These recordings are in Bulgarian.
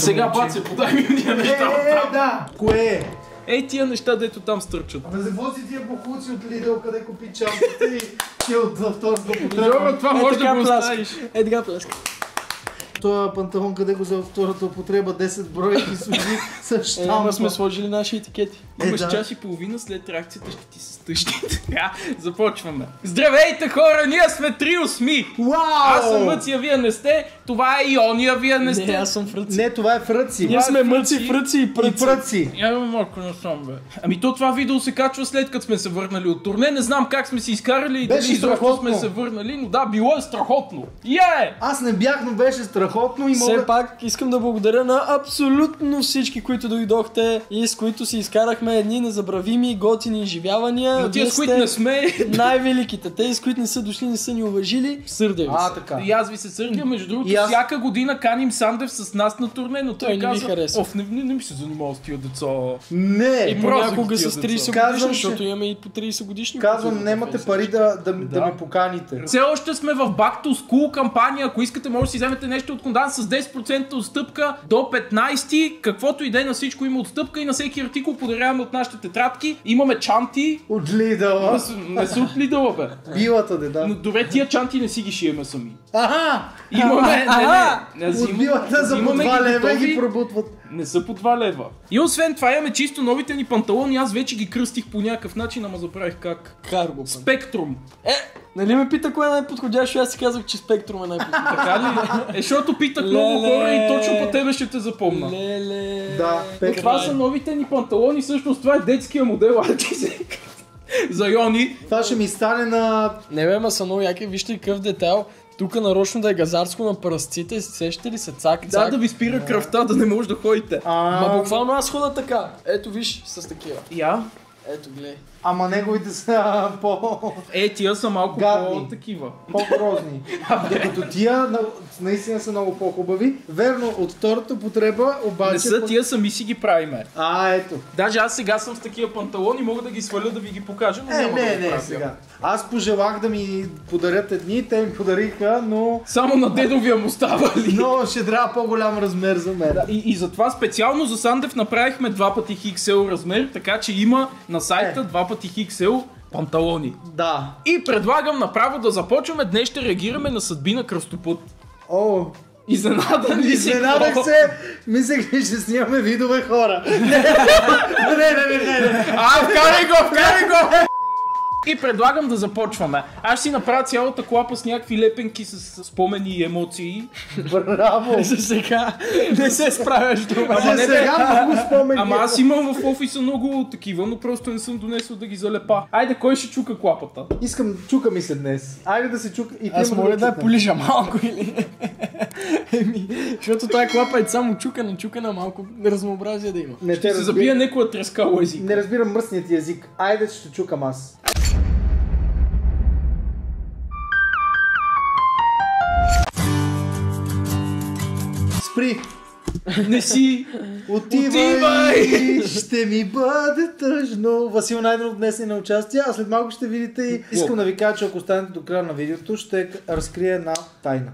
Сега баце, подай ми тия неща. Да! Кое? Ей тия неща, дето там стърчат. Абе, за какво си тия бухуци от Lidl, къде купи чантата и ти от втората употреба? Жора, това може да го оставиш. Е, така пласка. Това панталон, къде го взел втората употреба, 10 бройки служи с щампа. Ама сме сложили наши етикети. Имаш час и половина след реакцията, ще ти се стъщи. Така, започваме. Здравейте хора, ние сме Трио Сми. Вау! Аз съм Мъци, а вие не сте. Това е Йони, а вие не сте. Не, аз съм Фръци. Не, това е Фръци. Ние сме Мъци, Фръци и И Пръци. Пръци. Я малко не съм, бе. Ами това видео се качва след като сме се върнали от турне. Не знам как сме си изкарали и дали Беше изобщо страхотно. сме се върнали, но да, било е страхотно. Аз не бях, но беше страхотно и Все мога... пак искам да благодаря на абсолютно всички, които дойдохте и с които си изкарахме едни незабравими готини изживявания. Но тия, Вие с които не сме... най-великите. Те, с които не са дошли, не са ни уважили. Сърдя ви се. така. И аз ви се сърдя, между другото, И аз- всяка година каним Сандев с нас на турне, но той Той не ви казва, харесва. оф, не ми се занимава с тия деца. Не! И И просто понякога тия с деца. 30 Казвам, годишни, че- защото имаме и по 30 годишни. Казвам, немате пари да ме поканите. Все още сме в Back to School кампания, ако искате може да си вземете нещо от Кондан с 10% отстъпка до 15-ти, каквото и да е, на всичко има отстъпка и на всеки артикул подаряваме от нашите тетрадки. Имаме чанти, От Lidl. не са от Lidl, бе. Билата, да. Но добре, тия чанти не си ги шиеме сами. Аха! Имаме, не, От билата за по взимаме 2 лева и готови. ги пробутват. Не са по 2 лева. И освен това имаме чисто новите ни панталони, аз вече ги кръстих по някакъв начин, ама забравих как. Карго. Спектрум. Нали ме пита кое е най-подходящо? Аз си казах, че Спектрум е най-подходящо. Така ли? Защото питах много Леле. хора и точно по тебе ще те запомна. Леле. Да, Това са новите ни панталони, всъщност това е детския модел, за Йони. Това ще ми стане на... Не бе, ма са много яки. Вижте какъв детайл. Тук нарочно да е газарско на пръстците. Сещате ли се? Цак, Да, цак. да ви спира кръвта, да не може да ходите. Ма буквално аз хода така. Ето виж, с такива. Я? Ето гледай. Ама неговите са Тия са малко Гадни. по-такива. по-грозни. Докато тия наистина са много по-хубави. Верно, от втората употреба обаче... Не са, тия сами си ги правиме. Ето. Даже аз сега съм с такива панталони, мога да ги сваля да ви ги покажа, но няма да го Не, правя. сега. Аз пожелах да ми подарят едни, те ми подариха, но... Само на дедовия му става ли? Но ще трябва по-голям размер за мен. И затова специално за Сандев направихме 2 пъти XL размер, така че има на сайта 2 пъти XL панталони. Да. И предлагам направо да започваме. Днес ще реагираме на съдби на кръстопът. О, Изненадан ли си? изненадах се, мислех, че ще снимаме видове хора. Не. Вкарай го! И предлагам да започваме. Аз ще си направя цялата клапа с някакви лепенки с спомени и емоции. Браво. За сега не се справяш добре. За сега много спомени. Ама аз имам в офиса много такива, но просто не съм донесъл да ги залепа. Айде, кой ще чука клапата? Искам, чука ми се днес. Айде да се чука. И Аз те моля да я чукнем. полижа малко или... Защото тази клапа е само чукана, малко разнообразие да има. Не, Ще се забия некоя трескала език. Не разбирам мръсният ти език. Айде ще чукам аз. Спри! Не си! Отивай! Ще ми бъде тъжно. Васил Найденов днес е на участие, а след малко ще видите и искам да ви кажа, че ако останете до края на видеото, ще разкрия една тайна.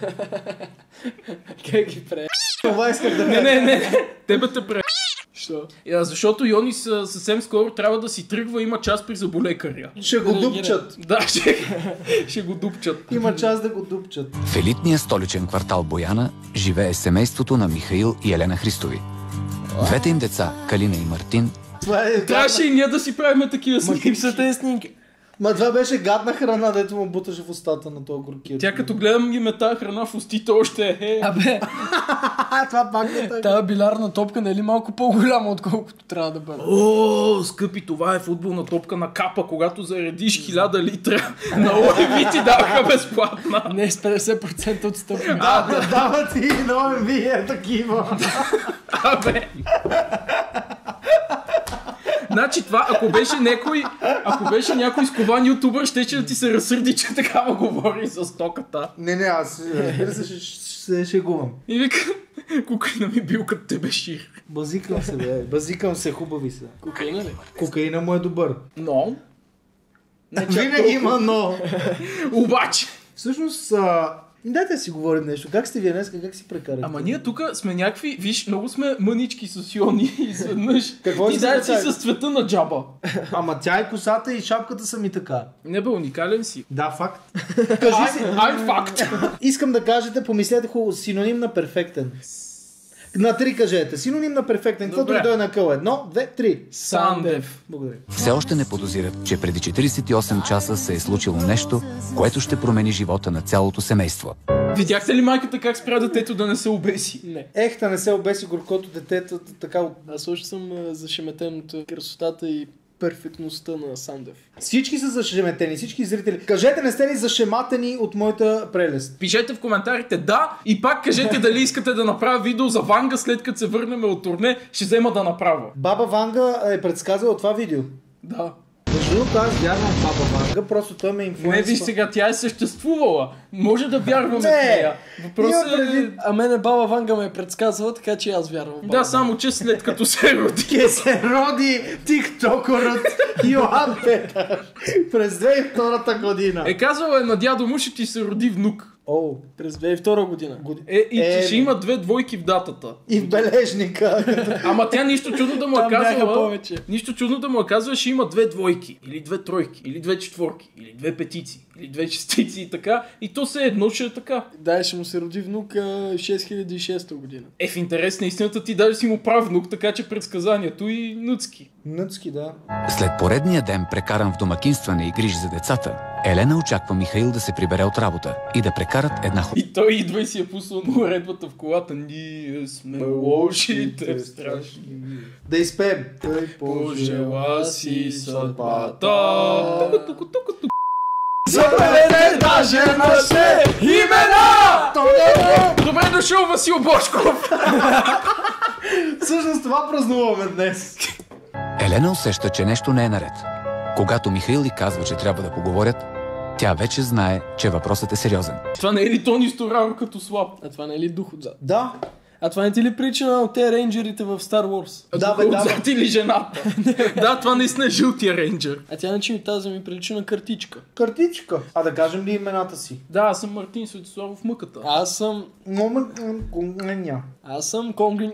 Как ги пре... Това исках да Не. Тебе те пре... Що? Защото Йони съвсем скоро трябва да си тръгва, има час при заболекаря. Ще го дупчат. Да, ще го дупчат. Има час да го дупчат. В елитния столичен квартал Бояна живее семейството на Михаил и Елена Христови. Двете им деца, Калина и Мартин, Това е Трябваше и ние да си правим такива Какви снимки. са тези снимки? Ма това беше гадна храна, дето му буташе в устата на този горкият. Тя като гледам ги ме тази храна в устите още е. Абе, Това пак не така. тази билярна топка не е ли малко по-голяма, отколкото трябва да бъде? О, скъпи, това е футболна топка на капа, когато заредиш 1000 литра на лоеви ти даваха безплатна. Не, с 50% отстъпка. Дава ти нови вие такива. Абе. Значи това, ако беше някой скован ютубър, щеше да ти се разсърди, че такава говори за стоката. Не, аз разбира се, ще се шегувам. И вика, кокаина ми бил като тебе шир. Базикам се, бе. Базикам се, хубави са. Кокаина ли? Кокаина му е добър. Но... Винаги има но. Обаче... Всъщност, Дайте си говорим нещо. Как сте вие днеска? Как си прекарате? Ама ние тук сме някакви, виж, много сме мънички с Йони изведнъж. Какво Ти дай си с цвета на джаба. Ама тя и косата и шапката са ми така. Не бе, уникален си. Да, факт. Кажи си. Ай, факт. Искам да кажете, помислете хубаво, синоним на перфектен. На 3 кажете. Синоним на перфектен. Каквото и дойде на къл. 1, 2, 3. Сандев. Благодаря. Все още не подозират, че преди 48 часа се е случило нещо, което ще промени живота на цялото семейство. Видяхте ли майката как спря детето да не се обеси? Не. Ехта не се обеси горкото детето така. Аз още съм зашеметен от красотата и перфектността на Сандев. Всички са зашеметени, всички зрители. Кажете, не сте ли зашематени от моята прелест? Пишете в коментарите да и пак кажете дали искате да направя видео за Ванга след като се върнем от турне, ще взема да направя. Баба Ванга е предсказала това видео. Да. Между другото, аз вярвам в Баба Ванга, просто той ме инфлуенсва. Не, виж сега, тя е съществувала. Може да вярваме в Не. нея. Въпросът Има е... предвид. А мене баба Ванга ме е предсказала, така че аз вярвам в баба Да, само че след като се роди. Ке се роди тиктокърът Йоан Петър през 2002 година. Казала на дядо му, ще ти се роди внук. О, през 2002 година. И че ще има 2 двойки в датата. и в бележника. Ама тя нищо чудно да му е Там бяха казала. повече. Нищо чудно да му е казала, ще има 2 двойки, или 2 тройки, или 2 четворки, или 2 петици, или 2 шестици и така. И то се едно ще е така. Да, ще му се роди внук 6006 година. В интерес на истината ти даже си му прав внук, така че предсказанието и нуцки. Нъцки, да. След поредния ден, прекаран в домакинстване и грижи за децата, Елена очаква Михаил да се прибере от работа и да прекарат една И той идва и си е пуснал на уредбата в колата. Ние сме лошите, страшни. Да изпеем. Тъй Пожела си съдбата. Забравете даже наше имена! Добре дошъл, Васил Бошков! Всъщност това празнуваме днес. Елена усеща, че нещо не е наред. Когато Михаил й казва, че трябва да поговорят, тя вече знае, че въпросът е сериозен. Това не е ли Тони Сторар като слаб? А това не е ли дух отзад? Да. А това не ти ли причина от те рейнджерите в Star Wars? Да, бе, да, бе. Отзад или жената? Да, това наистина е жълтия рейнджер. А тя начи тази ми прилича на картичка. Картичка. А да кажем ли имената си? Да, аз съм Мартин Светославов Мъката. Аз съм Конгрин...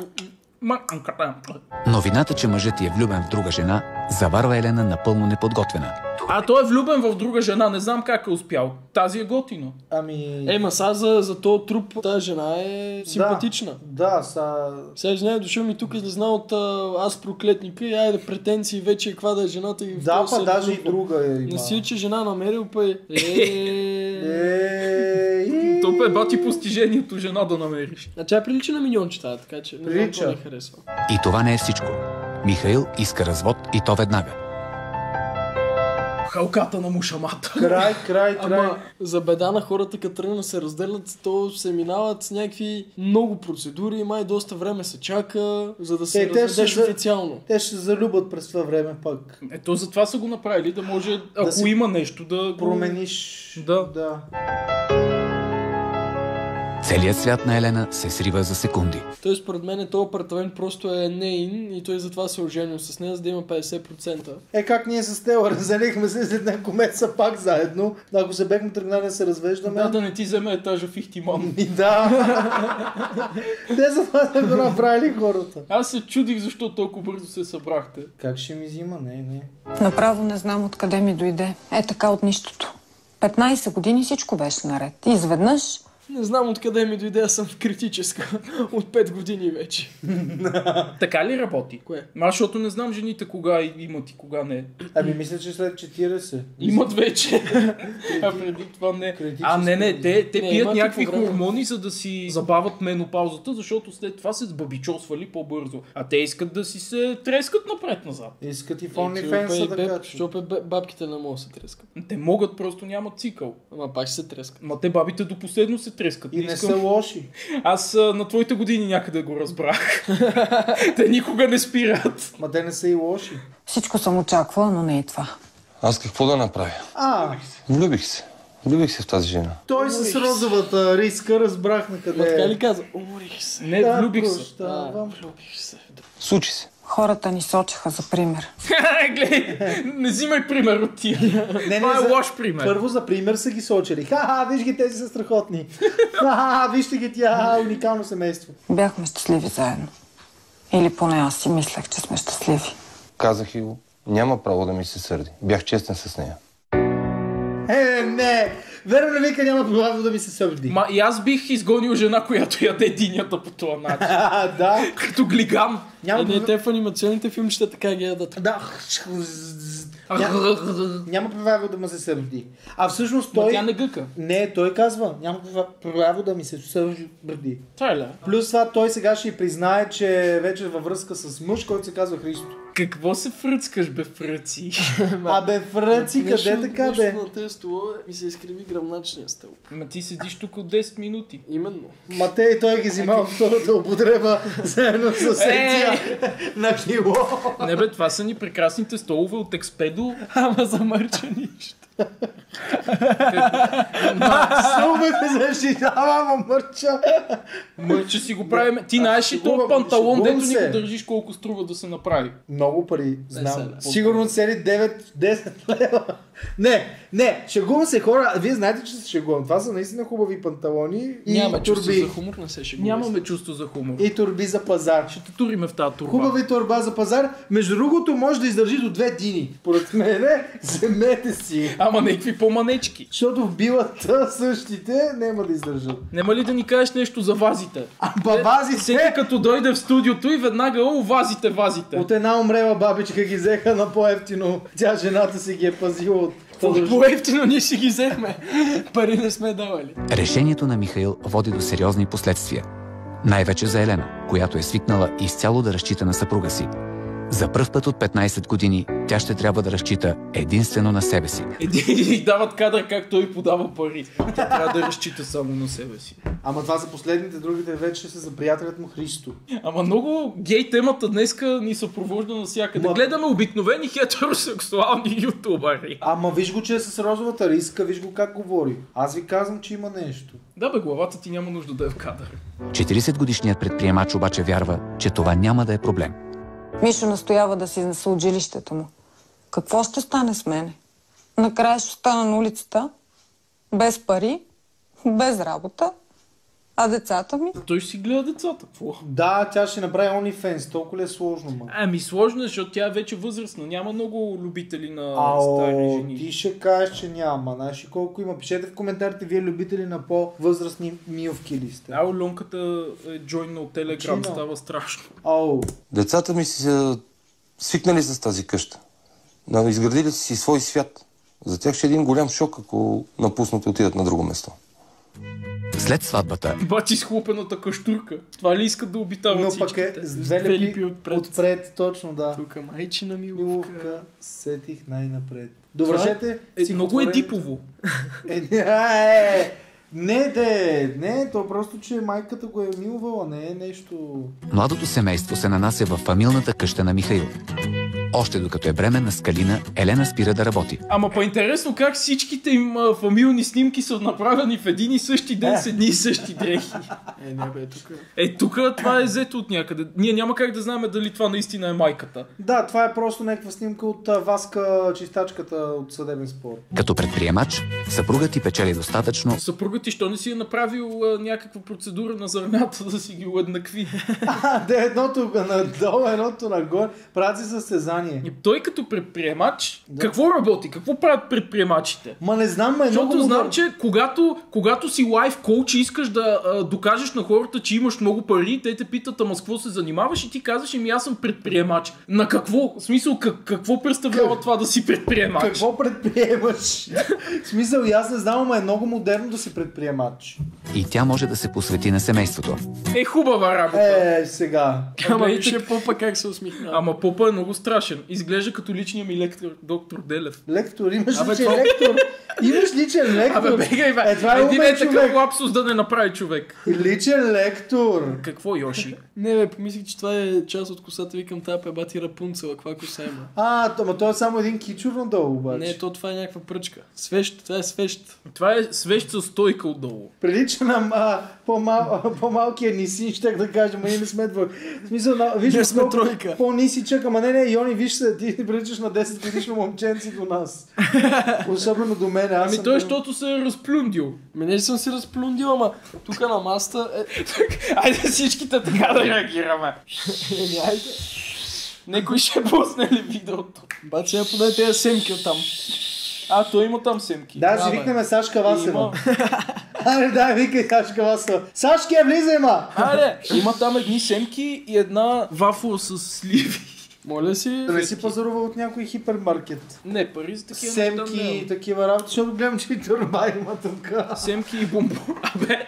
Новината, че мъжът ти е влюбен в друга жена, заварва Елена напълно неподготвена. А той е влюбен в друга жена, не знам как е успял. Тази е готина. Ами... Ема сега за този труп, тази жена е симпатична. Да, Сега жена е дошъл ми тук и да знае от аз проклетника и айде претенции вече каква да е жената и да, па даже и друга е. Не си, че жена намерил па То е бати постижението жена да намериш. А тя прилича на миньончета, така че не знам какво не харесва. И това не е всичко. Михаил иска развод и то веднага. Халката на мушамата. Край. Ама за беда на хората, като тръгнат да се разделят, то се минават с някакви много процедури, май доста време се чака, за да се разведеш официално. Те ще се залюбят през това време пак. Ето затова са го направили, да може, ако си има нещо да промениш. Да. Целият свят на Елена се срива за секунди. Той според мен този апартамент просто е нейн и той затова се оженил с нея, за да има 50%. Как ние с Тео разделихме се след няколко месеца пак заедно. Ако се бехме тръгнали да се развеждаме. Да не ти вземе етажа в Ихтиман. И да. Те за това да го направили хората. Аз се чудих защо толкова бързо се събрахте. Как ще ми взима? Не. Направо не знам откъде ми дойде. Е така от нищото. 15 години всичко беше наред. Изведнъж... Не знам откъде ми дойде, аз съм в критическа от 5 години вече. Така ли работи? Кое? Защото не знам жените кога имат и кога не. Ами мисля, че след 40. Имат вече. А преди това не. Не. Те пият някакви хормони, за да си забавят менопаузата, защото след това се сбабичосвали по-бързо. А те искат да си се трескат напред-назад. Искат и в OnlyFans да качат. Защото бабките не могат да се трескат. Те могат, просто нямат цикъл. Ама пак ще се трескат. Ма те бабите до последно се трескат. И не са лоши. Аз на твоите години някъде го разбрах. Те никога не спират. Ма те не са и лоши. Всичко съм очаквала, но не и това. Аз какво да направя? Влюбих се. Влюбих се в тази жена. Той с розовата риска разбрах на къде. Така ли каза? Уморих се. Не, влюбих се. Влюбих се. Случи се. Хората ни сочеха за пример. Гледай, не взимай пример от тия. Това е лош пример. Първо за пример са ги сочили. Ха-ха, виж ги, тези са страхотни. Ха-ха, вижте ги тя, уникално семейство. Бяхме щастливи заедно. Или поне аз си мислех, че сме щастливи. Казах и го. Няма право да ми се сърди. Бях честен с нея. Не! Верно вика, няма право да ми се сърди. Ма и аз бих изгонил жена, която яде динята по този начин. Да. Като глиган. Те в анимационните филмчета така ги ядат. Да. Няма право да му се сърди. А всъщност той... Тя не гъка. Не, той казва, няма право да ми се сърди. Това е ли? Плюс това той сега ще признае, че вече е във връзка с мъж, който се казва Христо. Какво се фръцкаш, бе, фръци? Абе, фръци, къде така, бе? На тези столове ми се изкриви гръбначния стълб. Ма ти седиш тук от 10 минути. Именно. Матей, той ги взима от втората употреба, заедно с секция на кило. Не бе, това са ни прекрасните столове от Експедо. Ама замърча нищо. Столовете защитава, мърча. Мърча си го правим. Ти знаеш ли този панталон, дето ни го държиш колко струва да се направи? Много пари, знам. Сигурно цели 9-10 лева. Не, шегувам се, хора. Вие знаете, че се шегувам. Това са наистина хубави панталони и Нямаме чувство турби. за хумор, не се шегуваме. Нямаме чувство за хумор. И турби за пазар. Ще те туриме в тази турба. Хубави турба за пазар. Между другото, може да издържи до 2 дини. Поред мене, вземете си. Ама някакви по-манечки. Защото в билата същите няма да издържат. Нема ли да ни кажеш нещо за вазите? Вазите! Всеки като дойде в студиото и веднага, вазите. От една умрела бабичка ги взеха на по-ефтино. Тя жената си ги е пазила от... По-ефтино ние си ги взехме. Пари не сме давали. Решението на Михаил води до сериозни последствия. Най-вече за Елена, която е свикнала изцяло да разчита на съпруга си. За пръв път от 15 години тя ще трябва да разчита единствено на себе си. И дават кадър как той подава пари. Тя трябва да разчита само на себе си. Ама това за последните, другите вече ще са за приятелят му Христо. Ама много гей темата днеска ни съпровожда навсякъде. Гледаме обикновени хетеросексуални ютубъри. Ама виж го, че е с розовата риска, виж го как говори. Аз ви казвам, че има нещо. Да бе, главата ти няма нужда да е в кадър. 40-годишният предприемач обаче вярва, че това няма да е проблем. Мишо настоява да си изнеса от жилището му. Какво ще стане с мене? Накрая ще остана на улицата, без пари, без работа, а децата ми? Той ще си гледа децата. Какво? Да, тя ще направи OnlyFans, толкова ли е сложно, ма? Ами сложно е, защото тя е вече възрастна. Няма много любители на стари жени. Ти ще кажеш, че няма. Знаеш ли колко има? Пишете в коментарите, вие любители на по-възрастни милвки ли сте? Лонката е джойнал Телеграм, става страшно. Децата ми са свикнали с тази къща. Изградили си свой свят. За тях ще е един голям шок, ако напуснат и отидат на друго место. След сватбата... Бачи с хлупената каштурка. Това ли искат да обитават всичките? Но пък е с две лепи отпред, точно да. Тук майчина милувка. Сетих най-напред. Довършете. Много е дипово. Не, то просто, че майката го е милвала, не е нещо... Младото семейство се нанася в фамилната къща на Михаил. Още докато е бременна с Калина, Елена спира да работи. Ама по-интересно как всичките им фамилни снимки са направени в един и същи ден с едни и същи дрехи. Тук това е взето от някъде. Ние няма как да знаем дали това наистина е майката. Да, това е просто някаква снимка от Васка, чистачката от съдебен спор. Като предприемач, съпругът ти печели достатъчно. Съпругът ти що не си е направил някаква процедура на зърната да си ги уеднакви? Едното надолу, едното нагоре. Правят си състезание. И той като предприемач, какво работи? Какво правят предприемачите? Ма не знам, защото знам, че когато си лайф коуч и искаш да докажеш на хората, че имаш много пари, те те питат, ама с какво се занимаваш и ти казваш, аз съм предприемач. На какво? В смисъл, какво представлява това да си предприемач? Какво предприемаш? В смисъл, аз не знам, ама е много модерно да си предприемач. И тя може да се посвети на семейството. Хубава работа. Сега. Ама вижте Попа как се усмихна. Ама Попа е много страшен. Изглежда като личния ми лектор, доктор Делев. Лектор? Имаш ли, че лектор? Имаш личен лектор. Абе, бегай, бе. Това е един умен такъв човек. лапсус да не направи човек. Личен лектор. Какво, Йоши? Не, бе, помислих, че това е част от косата. Викам, тая пебати Рапунцела. Каква коса има? Ама той е само един кичур надолу, обаче. Не, това е някаква пръчка. Свещ, това е свещ. Това е свещ със стойка отдолу. Прилича на по-малкия Нисин, щях да кажа, ма ние не сме двойка. В смисъл, виж, Не сме колко тройка. по-нисичък, ама не, Йони, виж се, ти приличаш на 10 годишно момченци до нас. Особено до мен. Ами той, защото се е разплюндил. Не съм си разплюндил, ама тук на маста Айде всичките така да реагираме. Айде. Некой ще пусне ли видеото? Бат, сега подай тези семки оттам. Той има там семки. Да, ще викнем Сашка Васева. Айде, дай, викай Сашка Васева. Сашки, влизай, ма! Айде, има там едни семки и една вафла с сливи. Моля си. Не си пазарувал от някой хипермаркет. Не, пари за такива Семки и такива работи, защото гледам, че и турба има тук. Семки и бомбо. Абе.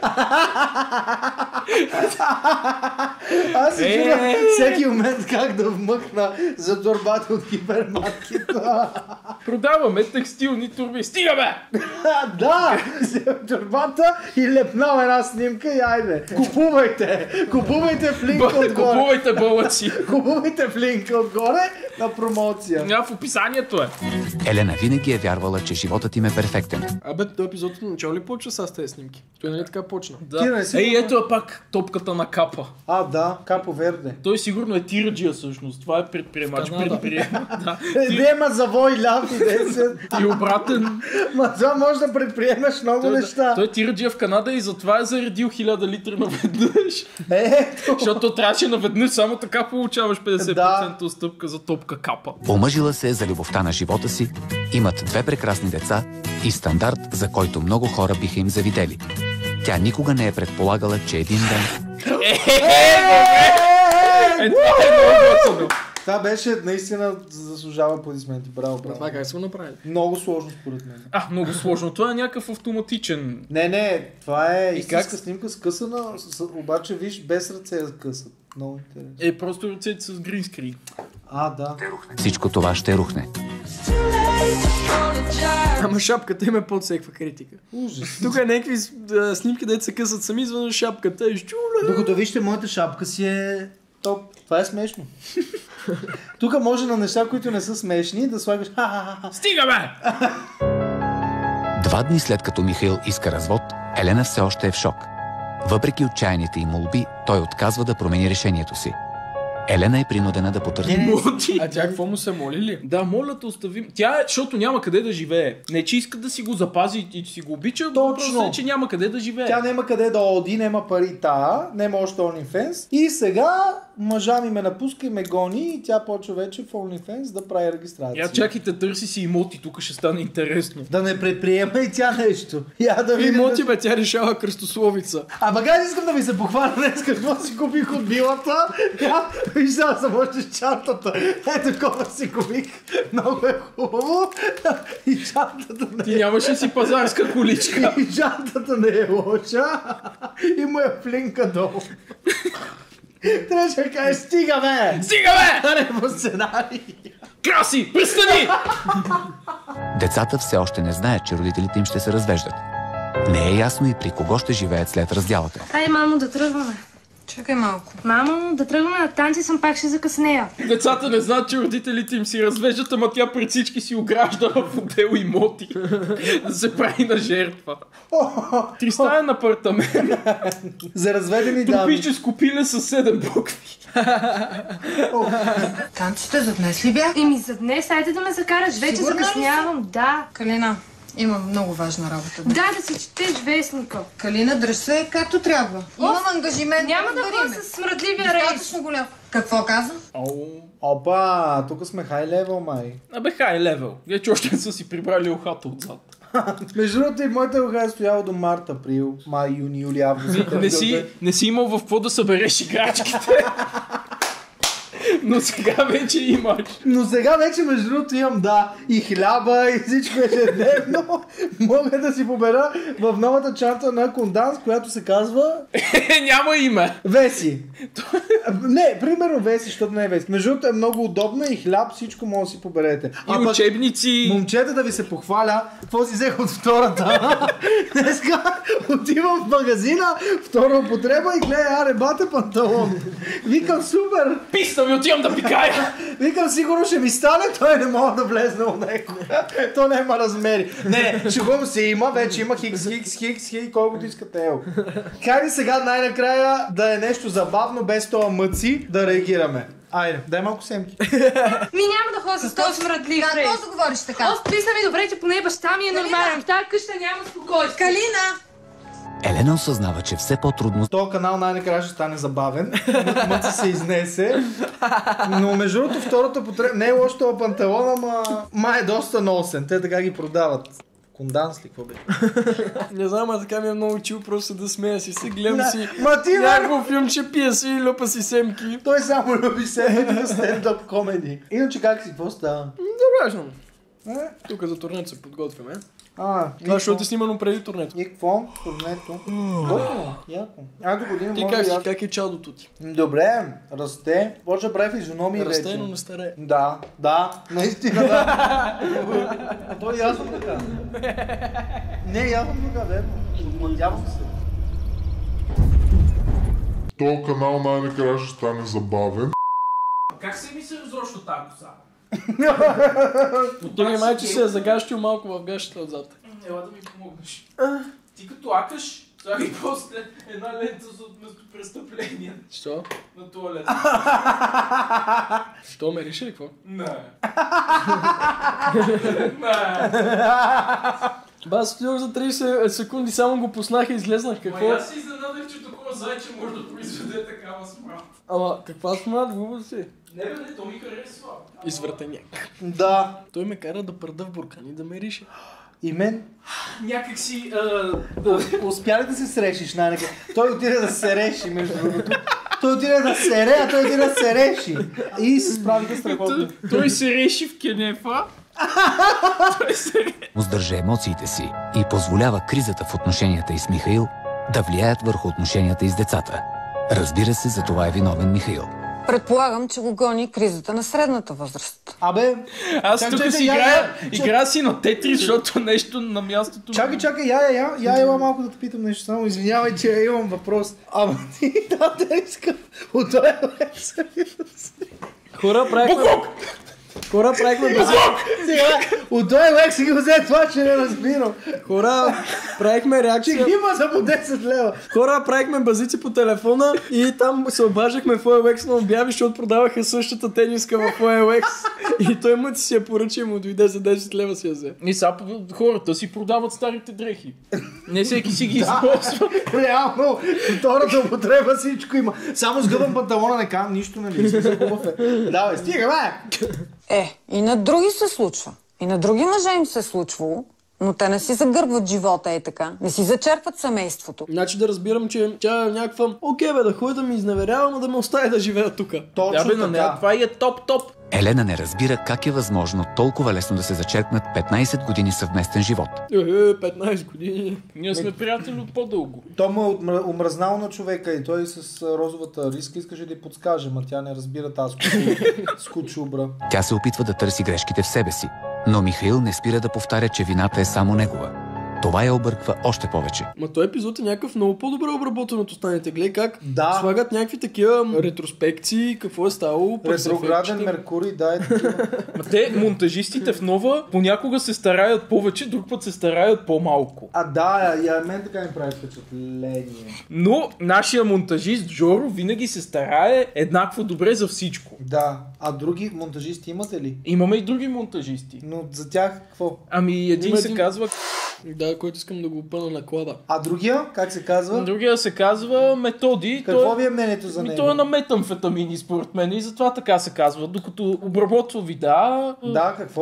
Аз си чудя всеки момент как да вмъкна за турбата от хипермаркета. Продаваме текстилни турби. Стига, бе! Да! Взем турбата и лепнал една снимка и айде. Купувайте! Купувайте в линка отгоре. Купувайте бълъци. Купувайте в линка отгоре на промоция. В описанието е. Елена винаги е вярвала, че животът им е перфектен. Абе, този епизод от начало ли почва с тези снимки? Той нали така почна? Да. Ето е пак топката на Капа. Да, Капо Верде. Той сигурно е тираджия всъщност. Това е предприемач. Да, завой ляв и десет. И обратен. Ма това може да предприемаш много неща. Той е тираджия в Канада и затова е заредил 1000 литра наведнъж. Защото трябваше наведнъж само така получаваш 50% отстъпка за топка Капа. Омъжила се за любовта на живота си, имат 2 прекрасни деца и стандарт, за който много хора биха им завидели. Тя никога не е предполагала, че един ден... Това беше наистина заслужава аплодисменти. Браво, браво. Това как са го направили? Много сложно според мен. Много сложно. Това е някакъв автоматичен. Не, това е истинска снимка скъсана, обаче виж без ръце късат. Много интересно. Просто ръцете с гринскрин. Да. Всичко това ще рухне. Ама шапката има под всякаква критика. Ужас. Тук е някакви снимки, дето се късат сами, извън шапката и чуля. Докато вижте, моята шапка си е топ. Това е смешно. Тук може на неща, които не са смешни, да слагаш ха-ха-ха. Стига, бе! 2 дни след като Михаил иска развод, Елена все още е в шок. Въпреки отчаяните им молби, той отказва да промени решението си. Елена е принудена да потърси. А тя какво му се моли ли? Да, моля те оставим. Тя е, защото няма къде да живее. Не, че иска да си го запази и си го обича, просто е, че няма къде да живее. Тя няма къде да оди, няма пари няма още OnlyFans. И сега мъжа ми ме напуска и ме гони и тя почва вече в OnlyFans да прави регистрация. Чакайте, търси си имоти, тук ще стане интересно. Да не предприема и тя нещо. Имоти, бе, тя решава кръстословица. Бага, искам да ви се похваля днес какво си купих от билата. Виж сега съм още чантата. Ето такова си купих. Много е хубаво. И чантата не е... Ти нямаше си пазарска количка. И чантата не е лоша. И му е плинка долу. Трябваше да кажеш, стига бе! Стига бе! Да не по сценарий. Краси, престани! Децата все още не знаят, че родителите им ще се развеждат. Не е ясно и при кого ще живеят след разделата. Айде, мамо, да тръгваме. Чакай малко. Мамо, да тръгваме на танци, съм пак ще закъснея. Децата не знаят, че родителите им си развеждат, ама тя пред всички си огражда в отдел имоти. Да се прави на жертва. 3-стаен апартамент. За разведени дами. Тропическо пиле с 7 букви. Танците за днес ли бях? За днес, айде да ме закараш. Вече закъснявам, да. Калина, имам много важна работа. Да си четеш вестника. Калина, дръж се както трябва. Имам ангажимент. Няма да бъда с смръдливия рейс. Достатъчно голям. Какво каза? Опа, тук сме хай левел, май. Хай левел. Вече още не са си прибрали ухата отзад. Между другото и моята уха е стояла до март, април, май, юни, юли, август. Не си имал в какво да събереш играчките. Но сега вече имаш. Но сега вече между другото имам, да, и хляба, и всичко ежедневно. Мога да си побера в новата чанта на Конданс, която се казва... Няма име. Веси. Не, примерно Веси, защото не е Веси. Между другото е много удобна и хляб, всичко може да си поберете. И учебници. Момчета, да ви се похваля, какво си взех от втората? Днеска отивам в магазина, втора употреба и гледа, ребата панталон. Викам, супер! Писта ми, отивам да пикая! Викам, сигурно ще ми стане, той не мога да влезне от него. То няма размери. Не, шегувам се, има, вече има хикс, колкото искате, ел. Как ли сега най-накрая да е нещо забавно, без това мъци, да реагираме? Айде, дай малко семки. Ми няма да ходя с този смръдлив Фрейд. Какво да говориш така? О, писна ми добре, че поне баща ми е нормален. В тази къща няма спокойствие. Калина! Елена осъзнава, че все по-трудно Този канал най-накрая ще стане забавен. Мъци се изнесе. Но между другото втората потреба... Не е лошо това панталон, ама е доста носен. Те така ги продават. Конданс ли, какво бе? Не знам, а така ми е много чил просто да смея си се, гледам си някакво филмче, пия си и люпа си семки. Той само люби семки на стендъп комеди. Иначе как си, какво става? Добре съм. Тук за турнето се подготвяме. Това, защото е снимано преди турнето. И какво? Турнето? Готово, яко. До година ти може как е чадото ти? Добре, расте. Почва прави физиономии вече. Расте, но не старе. Да, наистина да. А то и аз съм така. Не, аз съм така, верно. Надявам се. Този канал най-накрая ще стане забавен. Как се ми се разрочно тази коса? Ти ми май, че се е загащил малко в гащата отзад. Ела да ми помогнеш. Ти като акаш, слагай после една лента за местопрестъпление. Що? На туалета. Що ме реши ли какво? Не. Аз стоях за 30 секунди, само го пуснах и излезнах. Какво? Аз се изненадах, че такова зайче може да произведе такава смрад. Ама, каква смрад, глупо си? Не бе, то ми харесва. Извратеняк. Да. Той ме кара да пръда в буркани, да ме рише. И мен? Някак си... Успя ли да се срешиш най-накрая? Той отиде да се реши, между другото. Той отиде да се а той отиде да се реши. И се справиха страхотно. Той се реши в кенефа. Сдържа емоциите си и позволява кризата в отношенията й с Михаил да влияят върху отношенията й с децата. Разбира се, за това е виновен Михаил. Предполагам, че го гони кризата на средната възраст. Абе, аз тук си играя си на Тетрис, защото нещо на мястото... Чакай, я ела малко да те питам нещо само. Извинявай, че имам въпрос. Ама ти да искам от този лекс. Хора, правихме базик. От този лекс си го взе това, че не разбирам. Хора, правихме реакция. Че ги има за по 10 лева. Хора, правихме базици по телефона и там се обаждахме в OLX на обяви, защото продаваха същата тениска в OLX. И той му си я поръча и му дойде за 10 лева си я взе. И сега хората си продават старите дрехи. Не всеки си ги използва. Реално, втората употреба всичко има. Само с гъбен панталона не кам нищо, нали? Смисъл хубав е. Давай, стига, бе! И на други се случва. И на други мъже им се е случвало, но те не си загърбват живота и така. Не си зачерпват семейството. Значи да разбирам, че тя е някаква окей бе, да ходя да ми изневерява, но да ме остави да живея тук. Точно така. Това е топ. Елена не разбира как е възможно толкова лесно да се зачеркнат 15 години съвместен живот. 15 години. Ние сме приятели от по-дълго. То му е омръзнал на човека и той с розовата риска искаше да й подскаже, ма тя не разбира тази скучубра. Тя се опитва да търси грешките в себе си, но Михаил не спира да повтаря, че вината е само негова. Това я обърква още повече. Ма този епизод е някакъв много по-добре обработен от останалите. Гледай как слагат някакви такива ретроспекции, какво е ставало. Ретрограден Меркурий, е такива. Те, монтажистите в Нова, понякога се стараят повече, друг път се стараят по-малко. Мен така ми прави впечатление. Но нашия монтажист Джоро винаги се старае еднакво добре за всичко. Да, а други монтажисти имате ли? Имаме и други монтажисти. Но за тях какво? Един се казва... Да, който искам да го пъна на клада. А другия? Как се казва? Другия се казва Методи. Какво ви е мнението за него? Той е на метамфетамини според мен и затова така се казва. Докато обработва видеа... Да, какво?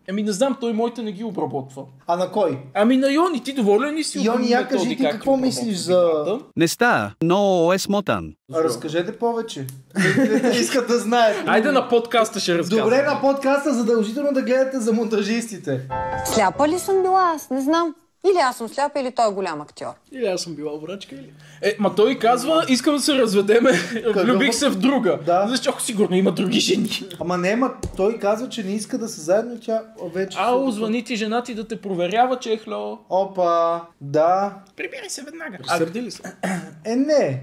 Ами не знам, той моите не ги обработва. А на кой? Ами на Йони, ти доволен ли си? Йони, я кажи ти какво мислиш за... Не става, но е смотан. Разкажете повече. Зрителите искат да знаят. Айде на подкаста ще разказвам. Добре, на подкаста задължително да гледате за монтажистите. Сляпа ли съм била аз? Не знам. Или аз съм сляпа, или той е голям актьор. Или аз съм била врачка, или... Ма той казва, искам да се разведеме, влюбих се в друга. Да. Защото сигурно има други жени. Ама не, той казва, че не иска да са заедно и тя вече... Ало, звъни ти жена ти да те проверява, чехло. Опа, да. Прибирай се веднага. Сърди ли се? Не.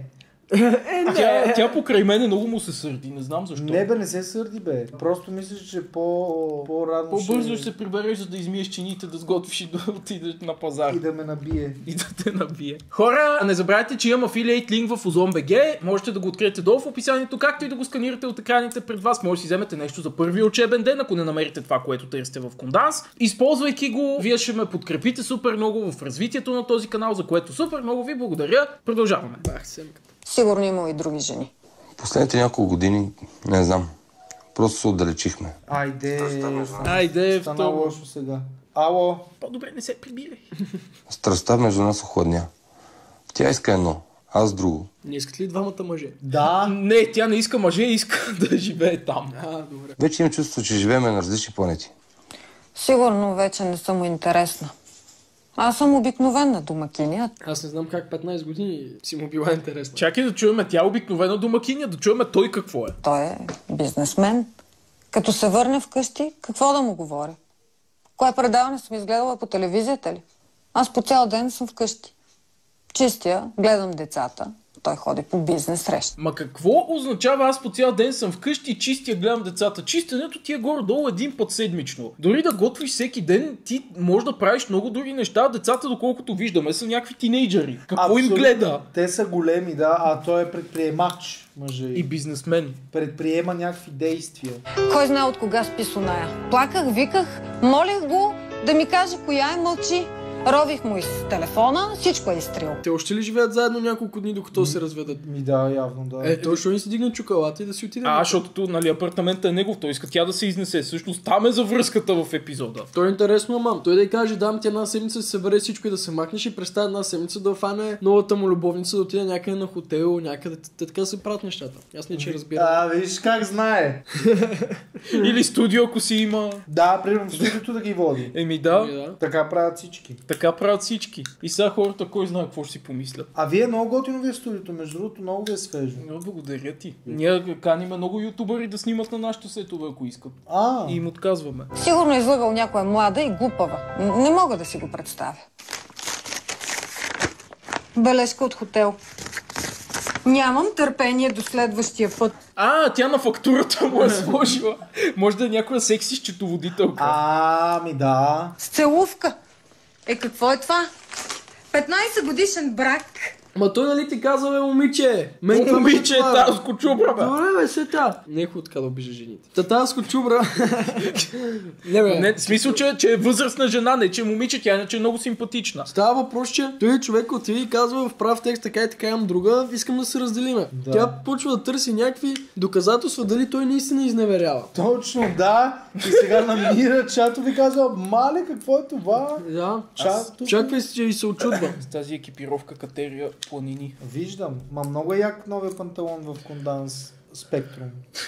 Тя покрай мене много му се сърди, не знам защо. Не бе, не се сърди бе. Просто мислиш, че по-рано По-бързо ще се прибереш, за да измиеш чините, да сготвиш и да отидеш на пазар. И да ме набие. И да те набие. Хора, не забравяйте, че имам афилиейт линк в Ozon.bg. Можете да го откриете долу в описанието, както и да го сканирате от екраните пред вас. Може да си вземете нещо за първия учебен ден, ако не намерите това, което търсите в Конданс. Използвайки го, вие ще ме подкрепите супер много в развитието на този канал, за което супер много ви благодаря. Продължаваме. Сигурно има и други жени. Последните няколко години, не знам, просто се отдалечихме. Айде, Стана лошо сега. Ало? По-добре не се прибирай. Страстта между нас охладня. Тя иска едно, аз друго. Не искат ли двамата мъже? Да. Не, тя не иска мъже, иска да живее там. Добре. Вече имам чувство, че живеем на различни планети. Сигурно вече не съм му интересна. Аз съм обикновена домакиня. Аз не знам как 15 години си му била интересна. Чакай да чуем тя обикновена домакиня, да чуем той какво е. Той е бизнесмен. Като се върне вкъщи, какво да му говоря? Кое предаване съм изгледала по телевизията ли? Аз по цял ден съм вкъщи. Чистя, гледам децата. Той ходи по бизнес среща. Ма какво означава аз по цял ден съм вкъщи, чистя, гледам децата? Чистенето ти е горе-долу един път седмично. Дори да готвиш всеки ден, ти можеш да правиш много други неща. Децата, доколкото виждаме, са някакви тинейджери. Какво им гледа? Те са големи, да, а той е предприемач, мъже. И бизнесмен. Предприема някакви действия. Кой знае от кога спи с оная? Плаках, виках, молих го да ми каже коя е, мълчи. Рових му из телефона, всичко е изтрил. Те още ли живеят заедно няколко дни, докато се разведат? Да, явно, да. Той ще ни се дигне чукалата и да си отиде. Защото нали, апартамента е негов, той иска тя да се изнесе. Всъщност там е за връзката в епизода. Той е интересно, мам. Той да й каже, дам ти една седмица да се събере всичко и да се махнеш и през тази една седмица да фане новата му любовница, да отиде някъде на хотел, някъде. Те така се правят нещата. Аз не че разбирам. Виж как знае. Или студио, ако си има. Да, примерно в студиото да ги води. Еми да. Така правят всички. Така правят всички. И сега хората, кой знае какво ще си помислят. А вие много готино ви е студиото, между другото много ви е свежо. Благодаря ти. Ние каниме много ютубъри да снимат на нашите сетове, ако искат. И им отказваме. Сигурно е излъгал някоя млада и глупава. Не мога да си го представя. Бележка от хотел. Нямам търпение до следващия път. Тя на фактурата му е сложила. Може да е някоя секси счетоводителка. Ами да. С целувка. Какво е това? 15 годишен брак. Ма той нали ти казва, бе, момиче? Момиче, тази скочубра, бе. Добре, бе, се та. Не е хубаво така да обижа жените. Тази скочубра. Не, бе. Не, в смисъл, че е възрастна жена, не че е момиче, тя иначе е много симпатична. Става въпрос, че той човек отиде и казва в прав текст, така и така имам друга, искам да се разделиме. Да. Тя почва да търси някакви доказателства дали той наистина изневерява. Точно, да. И сега намира чато ви казва, мале, какво е това? Да. Чато. Чакай се, че и се очудва. С тази екипировка катерия планини. Виждам. Много е як новия панталон в Конданс Спектрум.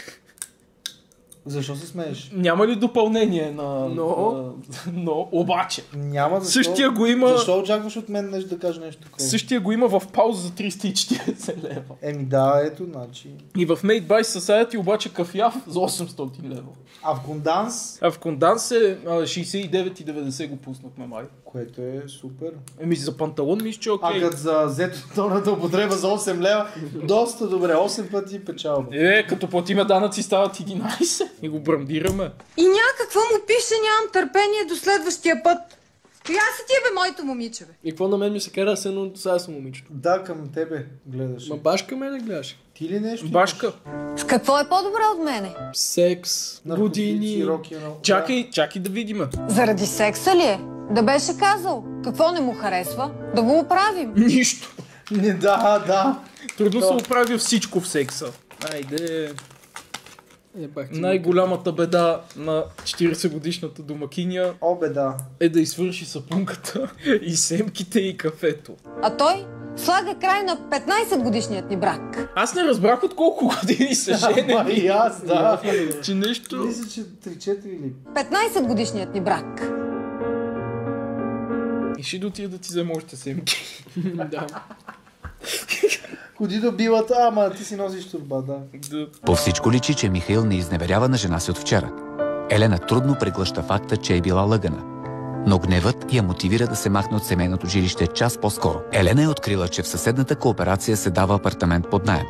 Защо се смееш? Няма ли допълнение на... Но, обаче. Няма, защо? Същия го има... Защо очакваш от мен нещо да кажа нещо такова? Същия го има в пауза за 340 лева. Еми да, ето, значи. И в Made by Society обаче кафяв за 800 лева. А в Конданс? А в Конданс е 69,90 го пуснахме май. Което е супер. Еми за панталон мисля, че е окей. А като за зетоната употреба за 8 лева, доста добре, 8 пъти печалба. Като платиме данъци стават 11 и го брандираме. И някакво му пише, нямам търпение до следващия път. Коя си ти, бе, моето момиче, бе? И какво на мен ми се кара, но сега съм момичето? Да, към тебе гледаш. Ма башка ме не гледаш? Ти ли нещо? Башка. С какво е по-добре от мене? Секс, години. Чакай да видим. Заради секса ли е? Да беше казал. Какво не му харесва? Да го оправим. Нищо. Не, да. Трудно се оправя всичко в секса. Айде. Най-голямата беда на 40-годишната домакиня беда е да извърши сапунката и семките и кафето. А той слага край на 15-годишният ни брак. Аз не разбрах от колко години се женени. И аз, да. Че нещо... Мисля, че 3-4 или... 15-годишният ни брак. И ще дотия да ти взема още семки. Да. Ходи до билата, ама ти си носиш турба, да. По всичко личи, че Михаил не изневерява на жена си от вчера. Елена трудно преглъща факта, че е била лъгана. Но гневът я мотивира да се махне от семейното жилище час по-скоро. Елена е открила, че в съседната кооперация се дава апартамент под наем.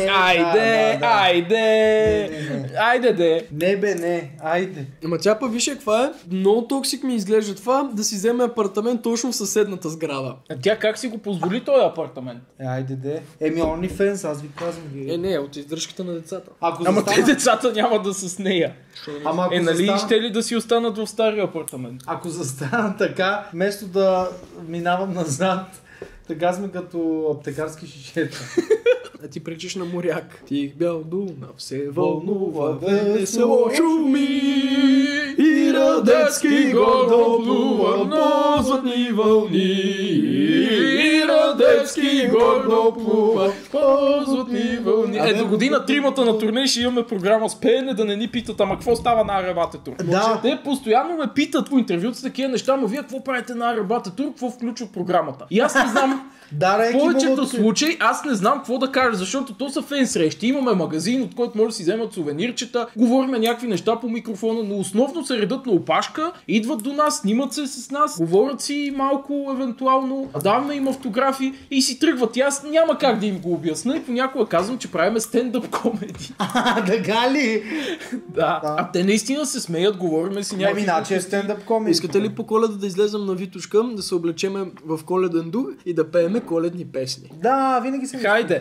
Айде! Не бе, не, айде. Ама тя па виж каква е, много токсик ми изглежда това, да си вземе апартамент точно в съседната сграда. А тя как си го позволи този апартамент? Айде де. OnlyFans, аз ви казвам ги. Не, от издръжката на децата. Ама те децата няма да са с нея. Ама ако нали ще ли да си останат в стария апартамент? Ако застана така, вместо да минавам назад, така сме като аптекарски шишета. А ти пречиш на моряк. Тих бял Дунав се вълнува, весело шуми и радецки гордо плува на златни вълни. И радецки гордо плува по златни вълни. До година тримата на турне ще имаме програма с пеене, да не ни питат, ама какво става на Арабата тур? Да. Те постоянно ме питат по интервюта с такива неща, но вие какво правите на Арабата тур, какво включва програмата? И аз не знам. В повечето случаи аз не знам какво да кажа, защото то са фен срещи. Имаме магазин, от който може да си вземат сувенирчета, говорим някакви неща по микрофона, но основно се редат на опашка, идват до нас, снимат се с нас, говорят си малко евентуално, даваме им автографи и си тръгват. И аз няма как да им го обясня и понякога казвам, че правиме стендъп комеди. Да ли? Да. А те наистина се смеят, говориме си някакви... Иначе е стендъп комеди. Искате ли по Коледа да излезем на Витушка, да се облечеме в коледен дух и да пееме коледни песни? Да, винаги съм... Хайде!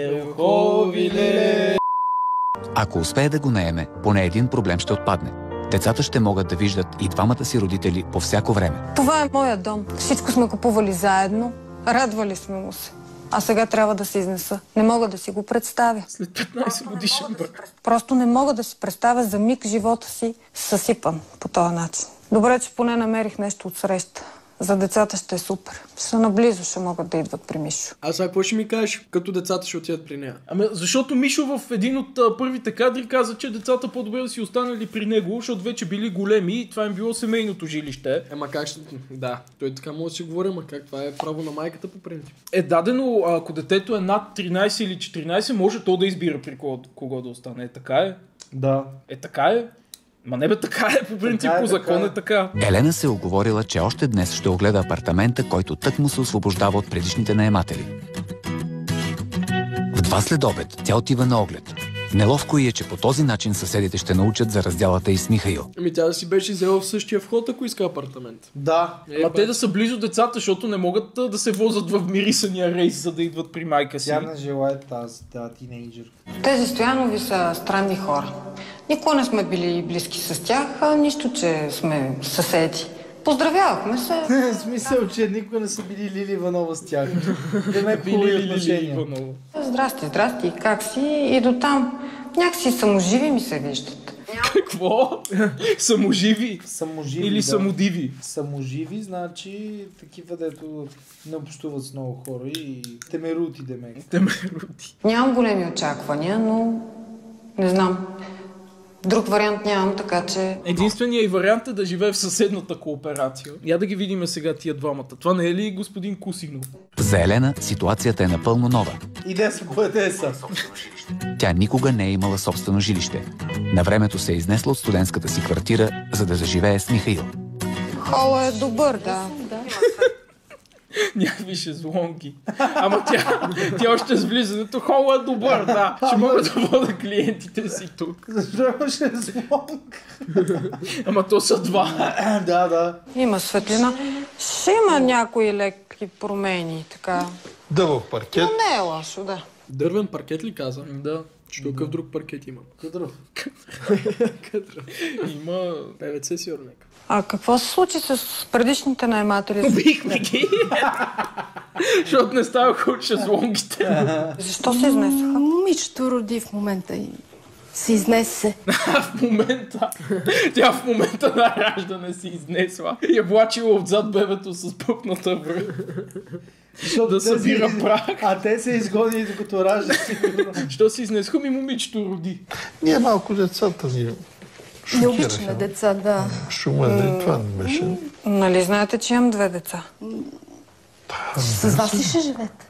Ако успее да го наеме, поне един проблем ще отпадне. Децата ще могат да виждат и двамата си родители по всяко време. Това е моя дом. Всичко сме купували заедно. Радвали сме му се. А сега трябва да се изнеса. Не мога да си го представя. След 15 годишен брак. Просто не мога да си представя за миг живота си съсипан по този начин. Добре, че поне намерих нещо от среща. За децата ще е супер. Са наблизо ще могат да идват при Мишо. А сега какво ще ми кажеш, като децата ще отидат при нея? Ами защото Мишо в един от първите кадри каза, че децата по-добре да си останали при него, защото вече били големи и това им било семейното жилище. Ама как ще... Да, той така може да си говори, ама как това е право на майката по принцип. Е дадено, ако детето е над 13 или 14, може то да избира при кого да остане. Е така е? Да. Е така е? Ма не бе, така е по принцип, по закон е така. Елена се оговорила, че още днес ще огледа апартамента, който тък му се освобождава от предишните наематели. В 2 следобед тя отива на оглед. Неловко е, че по този начин съседите ще научат за разделата и с Михаил. Ами тя да си беше взела в същия вход, ако иска апартамент. Да. Ама те да са близо децата, защото не могат да се возят в мирисания рейс, за да идват при майка си. Тя не желая тази тинейджър. Тези Стоянови са странни хора. Никога не сме били близки с тях, нищо, че сме съседи. Поздравявахме се. В смисъл, че никога не са били Лили Иванова с тях. Да ме хубави отношения. Здрасти, как си? И до там. Някакси саможиви ми се виждат. Какво? Саможиви? Саможиви, или да. самодиви? Саможиви, значи такива, дето не общуват с много хора и темерути, демек. Темерути. Нямам големи очаквания, но не знам. Друг вариант нямам, така че... Единственият вариант е да живее в съседната кооперация. Я да ги видим сега тия двамата. Това не е ли господин Кусинов? За Елена ситуацията е напълно нова. Иде са, кое са? Тя никога не е имала собствено жилище. На времето се е изнесла от студентската си квартира, за да заживее с Михаил. Хола е добър, да. Някакви шезлонги. Ама тя още с влизането. Хола е добър, да. Ще мога да вода клиентите си тук. Защо има шезлонг? Ама то са 2. Да. Има светлина. Ще има някои леки промени, така. Дъбъл паркет. Но не е лошо, да. Дървен паркет ли каза? Да. Що какъв друг паркет има? Къдръв. Има... ПВЦ сигурно. А какво се случи с предишните наематели? Убихме ги! Защото не ставаха от шезлонгите. Защо се изнесаха? Момичето роди в момента и Се изнесе. Тя в момента на раждане си изнесла и е влачила отзад бебето с пъпната връх. Да събира прах. А те се изгонили докато ражда. Що се изнесха ми момичето роди? Ние малко децата ни Не обичаме деца, да. шума, не, това не беше. Нали знаете, че имам 2 деца? С вас ли ще живеете?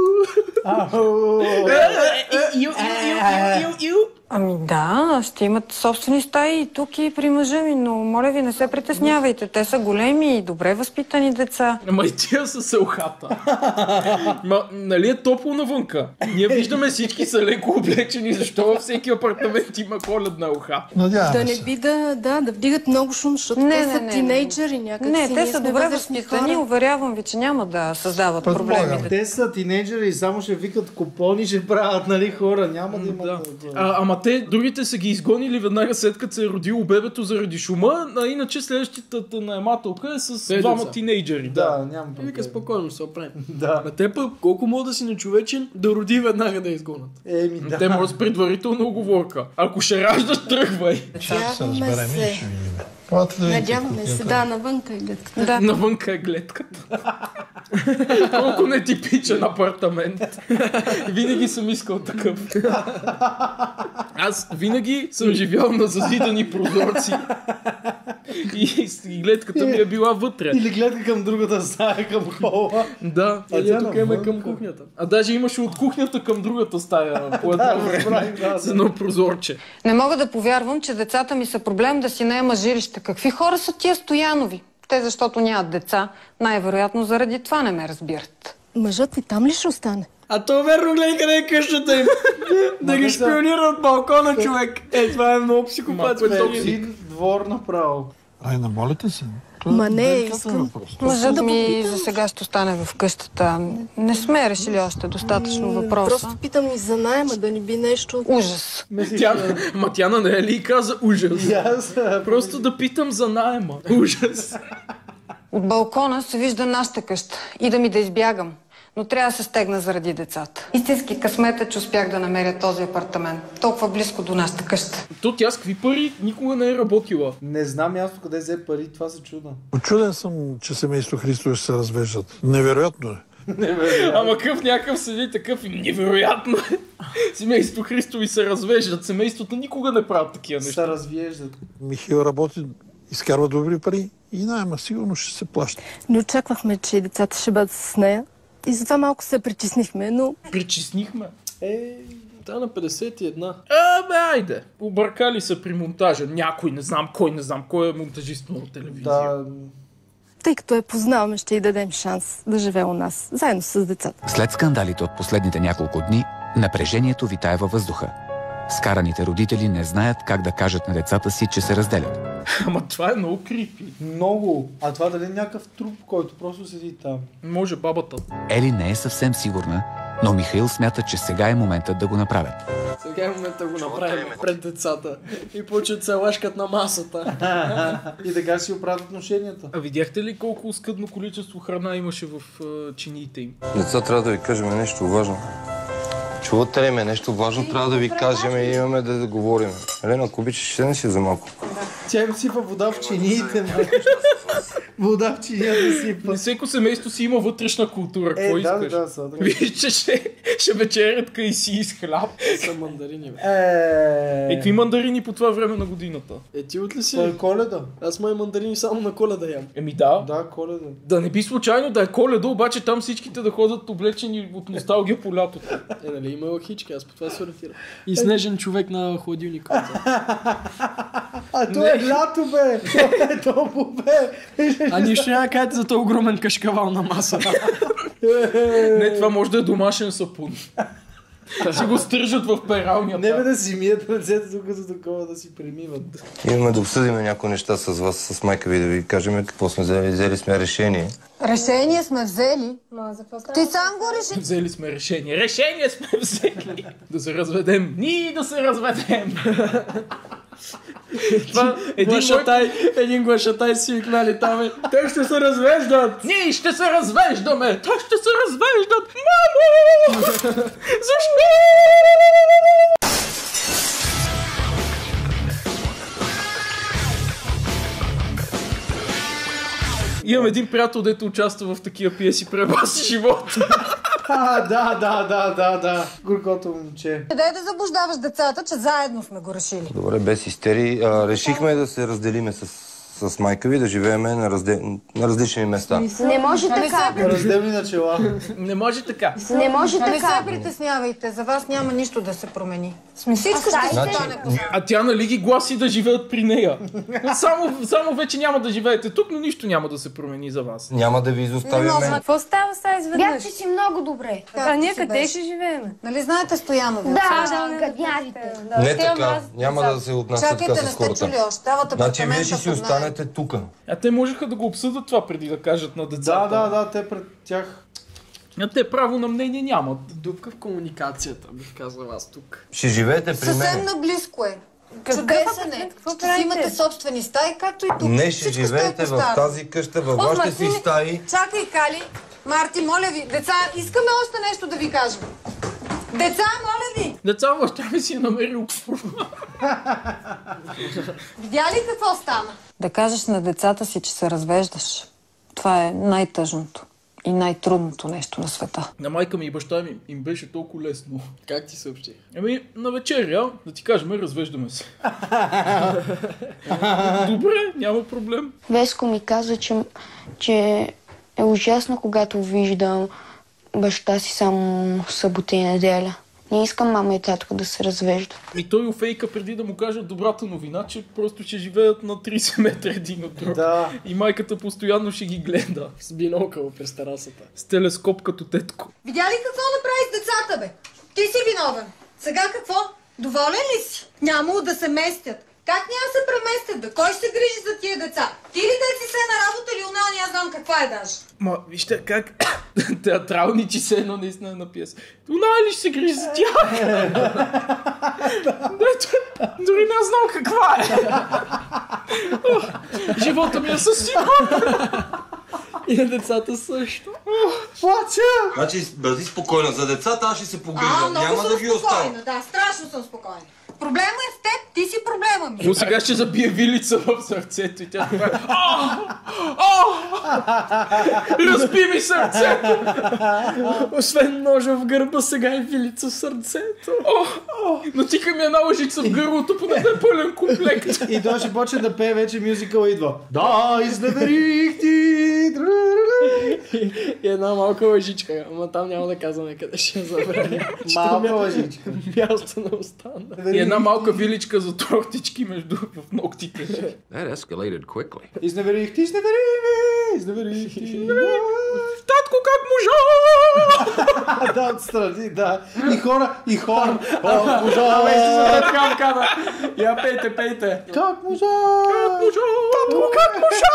Ами да, ще имат собствени стаи и тук и при мъжа ми, но моля ви, не се притеснявайте. Те са големи и добре възпитани деца. Ама и тия са селхата. Нали е топло навънка? Ние виждаме всички са леко облечени, защо във всеки апартамент има коледна уха. Да не би да вдигат много шум, защото те са тинейджери някак си. Не, те са добре възпитани, уверявам ви, че няма да създават проблеми. Те са тинейджери и само ще викат купони, ще правят, нали, хора, няма да има... Ама те, другите са ги изгонили веднага след като се е родило бебето заради шума, а иначе следващата наемателка е с двама тинейджери. Да, няма проблем. И вика спокойно се оправим. Да. На те пък колко мога да си нечовечен да роди веднага да изгонят. Да. Те може с предварителна уговорка. Ако ще раждаш, тръгвай. Надяваме се. Надяваме се, да, навънка е гледката. Да. Навънка е гледката. Колко нетипичен апартамент. Винаги съм искал такъв. Аз винаги съм живял на зазидани прозорци. И гледката ми е била вътре. Или гледка към другата стая, към хола. Да. А тук има към кухнята. А даже имаше от кухнята към другата стая по едно време. С едно прозорче. Не мога да повярвам, че децата ми са проблем да си наема жилище. Какви хора са тия Стоянови? Те, защото нямат деца, най-вероятно заради това не ме разбират. Мъжът ви там ли ще остане? А то верно гледай къде е къщата им. Да ги шпионира от балкона, човек. Това е много психопатско. Един двор направо. Айна, молите се. Ма не, искам. Мъжът ми за сега ще остане в къщата. Не сме решили още достатъчно въпроса. Просто питам и за найема, да ни би нещо... Ужас. Матяна не е ли каза ужас? Просто да питам за найема. Ужас. От балкона се вижда нашата къща и да ми да избягам. Но трябва да се стегна заради децата. Истински късмет е, че успях да намеря този апартамент. Толкова близко до нашата къща. То тя с какви пари никога не е работила. Не знам място къде взе пари, това се чуда. Очуден съм, че семейство Христове ще се развеждат. Невероятно е. Ама къв някакъв седи такъв и невероятно е. Семейство Христови се развеждат. Семейството никога не правят такива неща. Се развеждат. Михаил работи, изкарва добри пари и найема сигурно ще се плаща. Не очаквахме, че децата ще бъдат с нея. И затова малко се притеснихме, но... Притеснихме? Та на 51. Айде. Объркали се при монтажа. Някой, не знам кой е монтажист на телевизия. Да. Тъй като я познаваме, ще й дадем шанс да живее у нас, заедно с децата. След скандалите от последните няколко дни, напрежението витае във въздуха. Скараните родители не знаят как да кажат на децата си, че се разделят. Ама това е много крипи. Много. А това дали е някакъв труп, който просто седи там? Може бабата. Ели не е съвсем сигурна, но Михаил смята, че сега е моментът да го направят. Сега е момента да го направим пред децата. И почват се лашкат на масата. И така си оправят отношенията. А видяхте ли колко скъдно количество храна имаше в чиниите им? Деца, трябва да ви кажем нещо важно. Чувате ли ме? Нещо важно трябва да ви кажем и имаме да говорим. Елена, ако обичаш, ще не си за малко. Тя им сипа вода в чиниите. Вода в чинията сипа. Всеко семейство си има вътрешна култура. Какво искаш? Да, виж, че ще вечерят кайси с хляб. Са мандарини, бе. Какви мандарини по това време на годината? Ти от ли си? Това е Коледа. Аз май мандарини само на Коледа ям. Да. Да, Коледа. Да не би случайно да е Коледа, обаче там всичките да ходят облечени от носталгия по лятото. Нали има лъхички, аз по това се ориентирам. И снежен човек на хладилника. А то е лято, бе! То е топло, бе! А нищо няма кажете за този огромен кашкавал на маса. Не, това може да е домашен сапун. Си го стържат в пералнята. Не бе да си мият ръцете, докато такова да си премиват. Имаме да обсъдим някои неща с вас, с майка ви, да ви кажем какво сме взели. Взели сме решение. Решение сме взели? Ти сам го реши. Взели сме решение. Решение сме взели. Да се разведем. Ние да се разведем. Един глашатай си викнали там. Те ще се развеждат! Ние ще се развеждаме! Те ще се развеждат! Мамо! Защо? Имам един приятел, дето участва в такива пиеси, пребаси живот. Да. Горкото момче. Дай да заблуждаваш децата, че заедно сме го решили. Добре, без истерии. Решихме да се разделиме с майка ви, да живеем на различни места. Не може така. Разделни начала. Не може така. Не може Не така. се притеснявайте, за вас няма нищо да се промени. Всичко ще стане. А тя нали ги гласи да живеят при нея? Само вече няма да живеете тук, но нищо няма да се промени за вас. Няма да ви изоставим мен. Какво става сега изведнъж? Бях, че си много добре. А ние къде ще живеем? Нали знаете Стоянови? Да, гаднявите. Не така. Няма да се отнася така Чакайте, не с сте хората. чули още. Дават Значи вие ще апартамента си под наем. останете тук. А те можеха да го обсъдят това преди да кажат на децата. Да, те пред тях. А те право на мнение нямат. Дупка в комуникацията, бих казал аз тук. Ще живеете при Съвсем мен. наблизко е. Какъв Чудесен е. апартамент? Какво Ще си имате правите? собствени стаи, както и тук. Не ще Всичко стои живеете по в старо. тази къща, във вашите си стаи. Чакай, Кали. Марти, моля ви. Деца, искаме още нещо да ви кажем. Деца, моля ви. Деца, баща ми си е намерил. Видя ли какво стана? Да кажеш на децата си, че се развеждаш. Това е най-тъжното и най-трудното нещо на света. На майка ми и баща ми им беше толкова лесно. Как ти съобщи? На вечеря, да ти кажем, развеждаме се. Добре, няма проблем. Веско ми каза, че е ужасно, когато виждам баща си само в събота и неделя. Не искам мама и татко да се развеждат. И той офейка преди да му кажат добрата новина, че просто ще живеят на 30 метра един от друг. Да. И майката постоянно ще ги гледа. С бинокъл през терасата. С телескоп като тетко. Видя ли какво направи с децата, бе? Ти си виновен. Сега какво? Доволен ли си? Нямало да се местят. Как няма да се преместят, бе? Кой ще се грижи за тия деца? Ти ли да си се на работа или она, не знам каква е даже? Ма, вижте как театралничи се едно наистина на пиеса. Она ли ще се грижи за тях? Дори не знам каква е. Живота ми е съсипан. И на децата също. Плача! Значи, бъди спокойна. За децата аз ще се погрижа. Няма да ги оставя. спокойна, да, страшно съм спокойна. Проблема е в теб, ти си проблема ми. Но сега ще забие вилица в сърцето и тя прави. Разби ми сърцето! Освен ножа в гърба, сега е вилица в сърцето. Натика ми една лъжица в гърлото, поне да е пълен комплект. И той ще почне да пее вече мюзикъл идва. Да, изневерих ти! И една малка лъжичка, ама там няма да казваме къде ще я забравя. Малка лъжичка. Място не остана. И една малка виличка за тортички между в ногтите. That escalated quickly. Изневерих ти, изневерих ти. Татко, как можа? Да, отстрани, да. И хора. Можа! Я пейте. Как можа? Татко, как можа?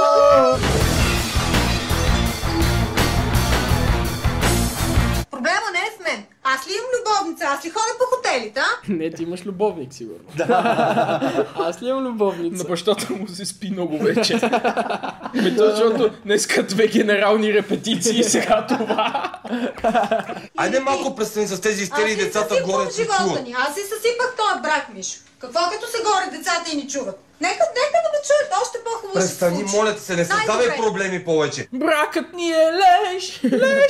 Проблема не е с мен. Аз ли имам любовница? Аз ли ходя по хотелите, а? Не, ти имаш любовник, сигурно. Аз ли имам любовница? На бащата му се спи много вече. Защото днеска 2 генерални репетиции и сега това. Айде малко престани с тези истерии, децата горе Аз си съсипвам живота ни. Аз си съсипах този брак, Мишо. Какво като се горе децата и ни чуват? Нека да ме чуят, още по-хубаво ще се Престани, случи. моля те се, не създавай проблеми повече. Бракът ни е леш.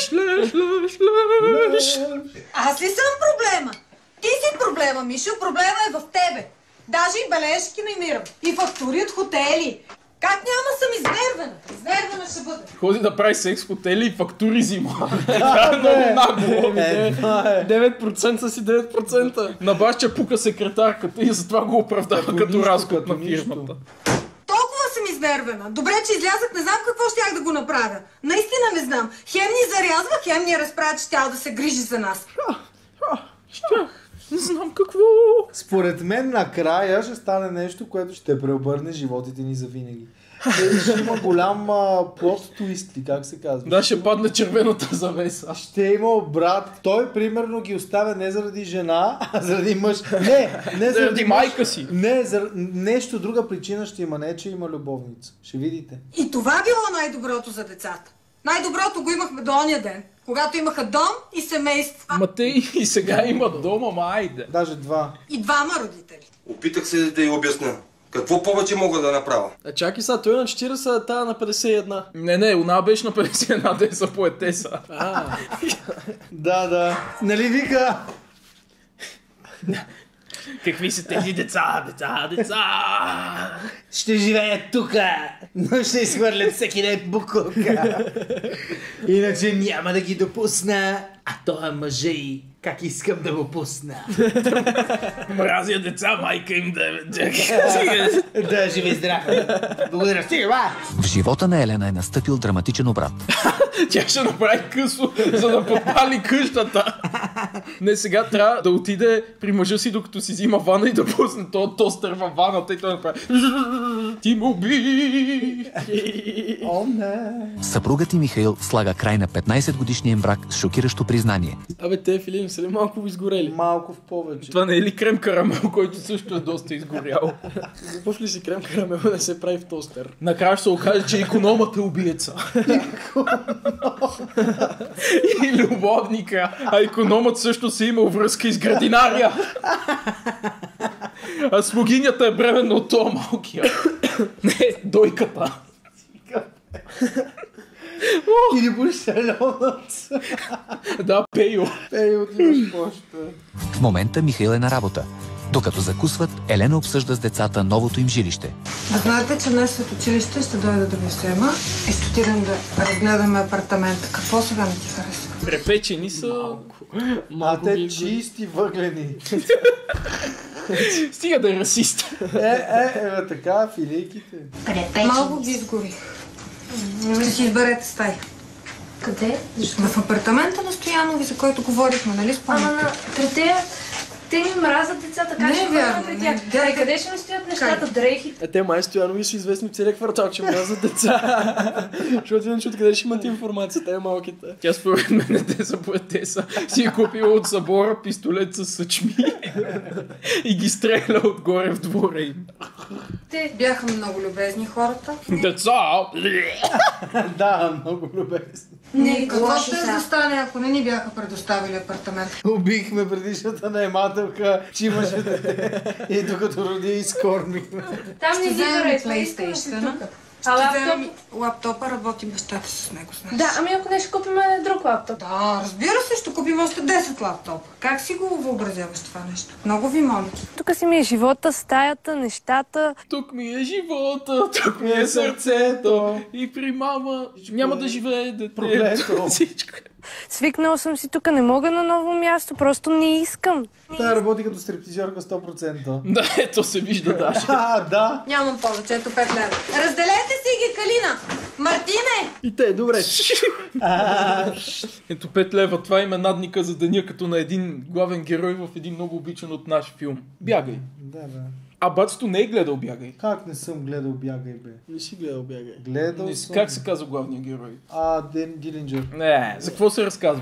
Аз ли съм проблема? Ти си проблема, Мишо. Проблема е в тебе. Даже и бележки номирам. И фактури от хотели. Как няма съм изнервена? Изнервена ще бъде. Ходи да прави секс в хотели и фактури взима. Много нагло. 9% си 9%. На баща пука секретарката и затова го оправдава като разход на фирмата. Толкова съм изнервена. Добре, че излязах, не знам какво щях да го направя. Наистина не знам. Хем ни зарязва, хем ни разправя, че щял да се грижи за нас. Щях. Не знам какво. Според мен накрая ще стане нещо, което ще преобърне животите ни завинаги. Ще има голям плот твист, ли как се казва? Да, ще падне червената завеса. Ще има брат. Той примерно ги оставя не заради жена, а заради мъж. Не заради майка си. Не, нещо друга причина ще има, не че има любовница. Ще видите. И това било най-доброто за децата. Най-доброто го имахме до ония ден, когато имаха дом и семейство. Ма те и сега имат дом, ама айде. Даже 2. И 2 родители. Опитах се да й обясня. Какво повече мога да направя? Чакай сега, той е на 40, а тая на 51. Не, она беше на 51, те са поетеса. Да. Нали вика? Какви са тези деца? Ще живеят тука, но ще изхвърлят всеки ден букулка. Иначе няма да ги допусна, а той е мъже и как искам да го пусна. Мразя деца, майка им да... Да, живи здрав. Благодаря. В живота на Елена е настъпил драматичен обрат. Тя ще направи късо, за да подпали къщата. Не, сега трябва да отиде при мъжа си, докато си взима вана и да пусне този тостер във ваната и той направи... Ти му би! Съпругът и Михаил слага край на 15-годишния им брак с шокиращо признание. Абе, те филми са ли малко изгорели? Малко в повече. Това не е ли крем карамел, който също е доста изгорял? Започва ли си крем карамел да се прави в тостер? Накрая ще се окаже, че икономът е убиеца. И любовника. А икономът също си имал връзка и с градинария. А слугинята е бременна от това малкия. Не, дойката. Ти не будеш селенец. Да, Пейо. Пейо, ти имаш почта. В момента Михаил е на работа. Докато закусват, Елена обсъжда с децата новото им жилище. Да знаете, че днес след училище ще дойда да ви взема и ще отидем да разгледаме апартамента. Какво сега не ти харесва? Препечени са... А те чисти въглени. Стига да е расист. Така, филийките. Малко ги изгорих. Ще си изберете стаи. Къде? В апартамента на Стоянови, за който говорихме, нали спомняте? Ама на трете, те ми мразят децата, как ще бъдем при тях? Къде ще ми стоят нещата, дрехите? Те май Стоянови са известни в целия квартал, че мразят деца. Защото иначе откъде ще имат информация, те малките. Тя според мен те са поетеса. Си е купила от събора пистолет с съчми и ги стреля отгоре в двора им. Те бяха много любезни хората. Деца! Да, много любезни. Не, какво ще застане, ако не ни бяха предоставили апартамент? Убихме предишната наемателка, че имаше дете. И докато роди изкормихме. Там не ги харесва, искаме си тук. А лаптопа работи бащата с него, знаеш. Да, ами ако не ще купим друг лаптоп. Да, разбира се, ще купим още 10 лаптопа. Как си го въобразяваш това нещо? Много ви моля. Тук си ми е живота, стаята, нещата. Тук ми е живота, тук ми е сърцето. И при мама няма да живее детето. Всичко. Свикнал съм си тук, не мога на ново място, просто не искам. Тя работи като стриптизьорка 100%. Да, ето се вижда даже. Да. Нямам повече, ето 5 лева. Разделете си ги, Калина! Мартине! И те, добре. Ето 5 лева, това има надника за деня като на един главен герой в един много обичан от наш филм. Бягай. Да. А бацето не е гледал Бягай. Как не съм гледал Бягай, бе? Не си гледал Бягай. Гледал съм. Как се казва главният герой? Дилинджер. Не, за какво се разказва?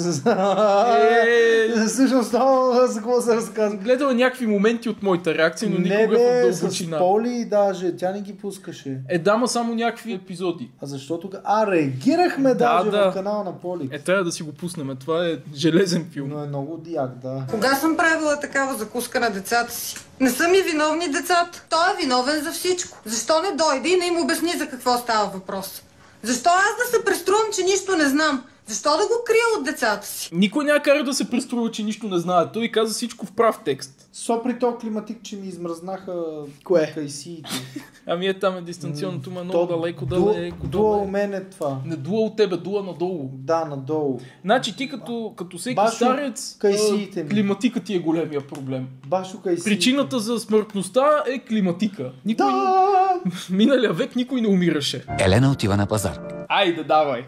Всъщност, за какво се разказва? Гледал някакви моменти от моята реакция, но никога в дълбочина. С Поли даже, тя не ги пускаше. Дама само някакви епизоди. А защо тук? Реагирахме даже в канала на Поли. Трябва да си го пуснем, това е железен филм. Но е много диак, да. Кога съм правила такава закуска на децата си? Не са ми виновни децата. Той е виновен за всичко. Защо не дойде и не им обясни за какво става въпрос? Защо аз да се преструвам, че нищо не знам? Защо да го крия от децата си? Никой няма кара да се преструва, че нищо не знае. Той каза всичко в прав текст. При то климатик, че ми измръзнаха кайсиите. Ами там е дистанционното, ма много далеко. Дуа у мен е това. Не дуа от тебе, дуа надолу. Да, надолу. Значи ти като всеки старец, климатика ти е големия проблем. Башо кайсиите. Причината за смъртността е климатика. Миналия век никой не умираше. Елена отива на пазар. Айде, давай.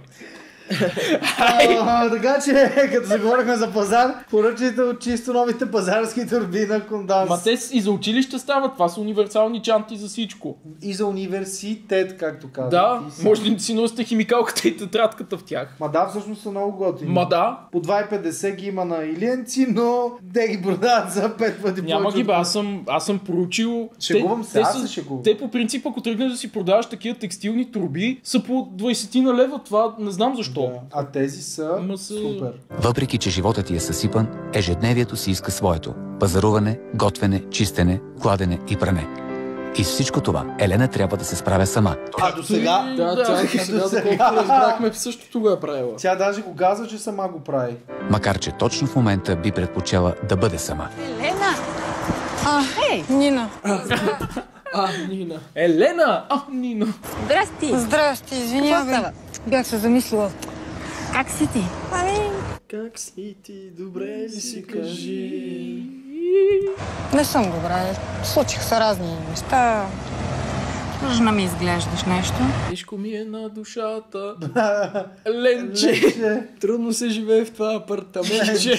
Така че, като заговорихме за пазар, поръчайте от чисто новите пазарски турби на Конданс. Ма те и за училище стават, това са универсални чанти за всичко. И за университет, както казват. Да, може ли да си носите химикалката и тетрадката в тях? Ма да, всъщност са много готини. Ма да. По 2,50 ги има на Илиенци, но те ги продават за 5 пъти повече. Няма ги, аз съм проучил. Шегувам се, аз се шегувам. Те по принцип, ако тръгнеш да си продаваш такива текстилни турби, са по 20 на лева, това не знам защо. Да. А тези са супер. Въпреки, че животът ти е съсипан, ежедневието си иска своето. Пазаруване, готвене, чистене, кладене и пране. И с всичко това Елена трябва да се справя сама. А до сега? Да, тя до сега, доколкото разбрахме, същото го я правила. Тя даже го казва, че сама го прави. Макар че точно в момента би предпочела да бъде сама. Елена! Нина. Нина. Елена! Нина. Здрасти! Здрасти, извинявай. Бях се замислила. Как си ти? Как си ти? Добре ли си, кажи? Не съм добра. Случих се разни неща. Тъжна ми изглеждаш нещо. Тежко ми е на душата. Ленче. Трудно се живее в това апартаментче.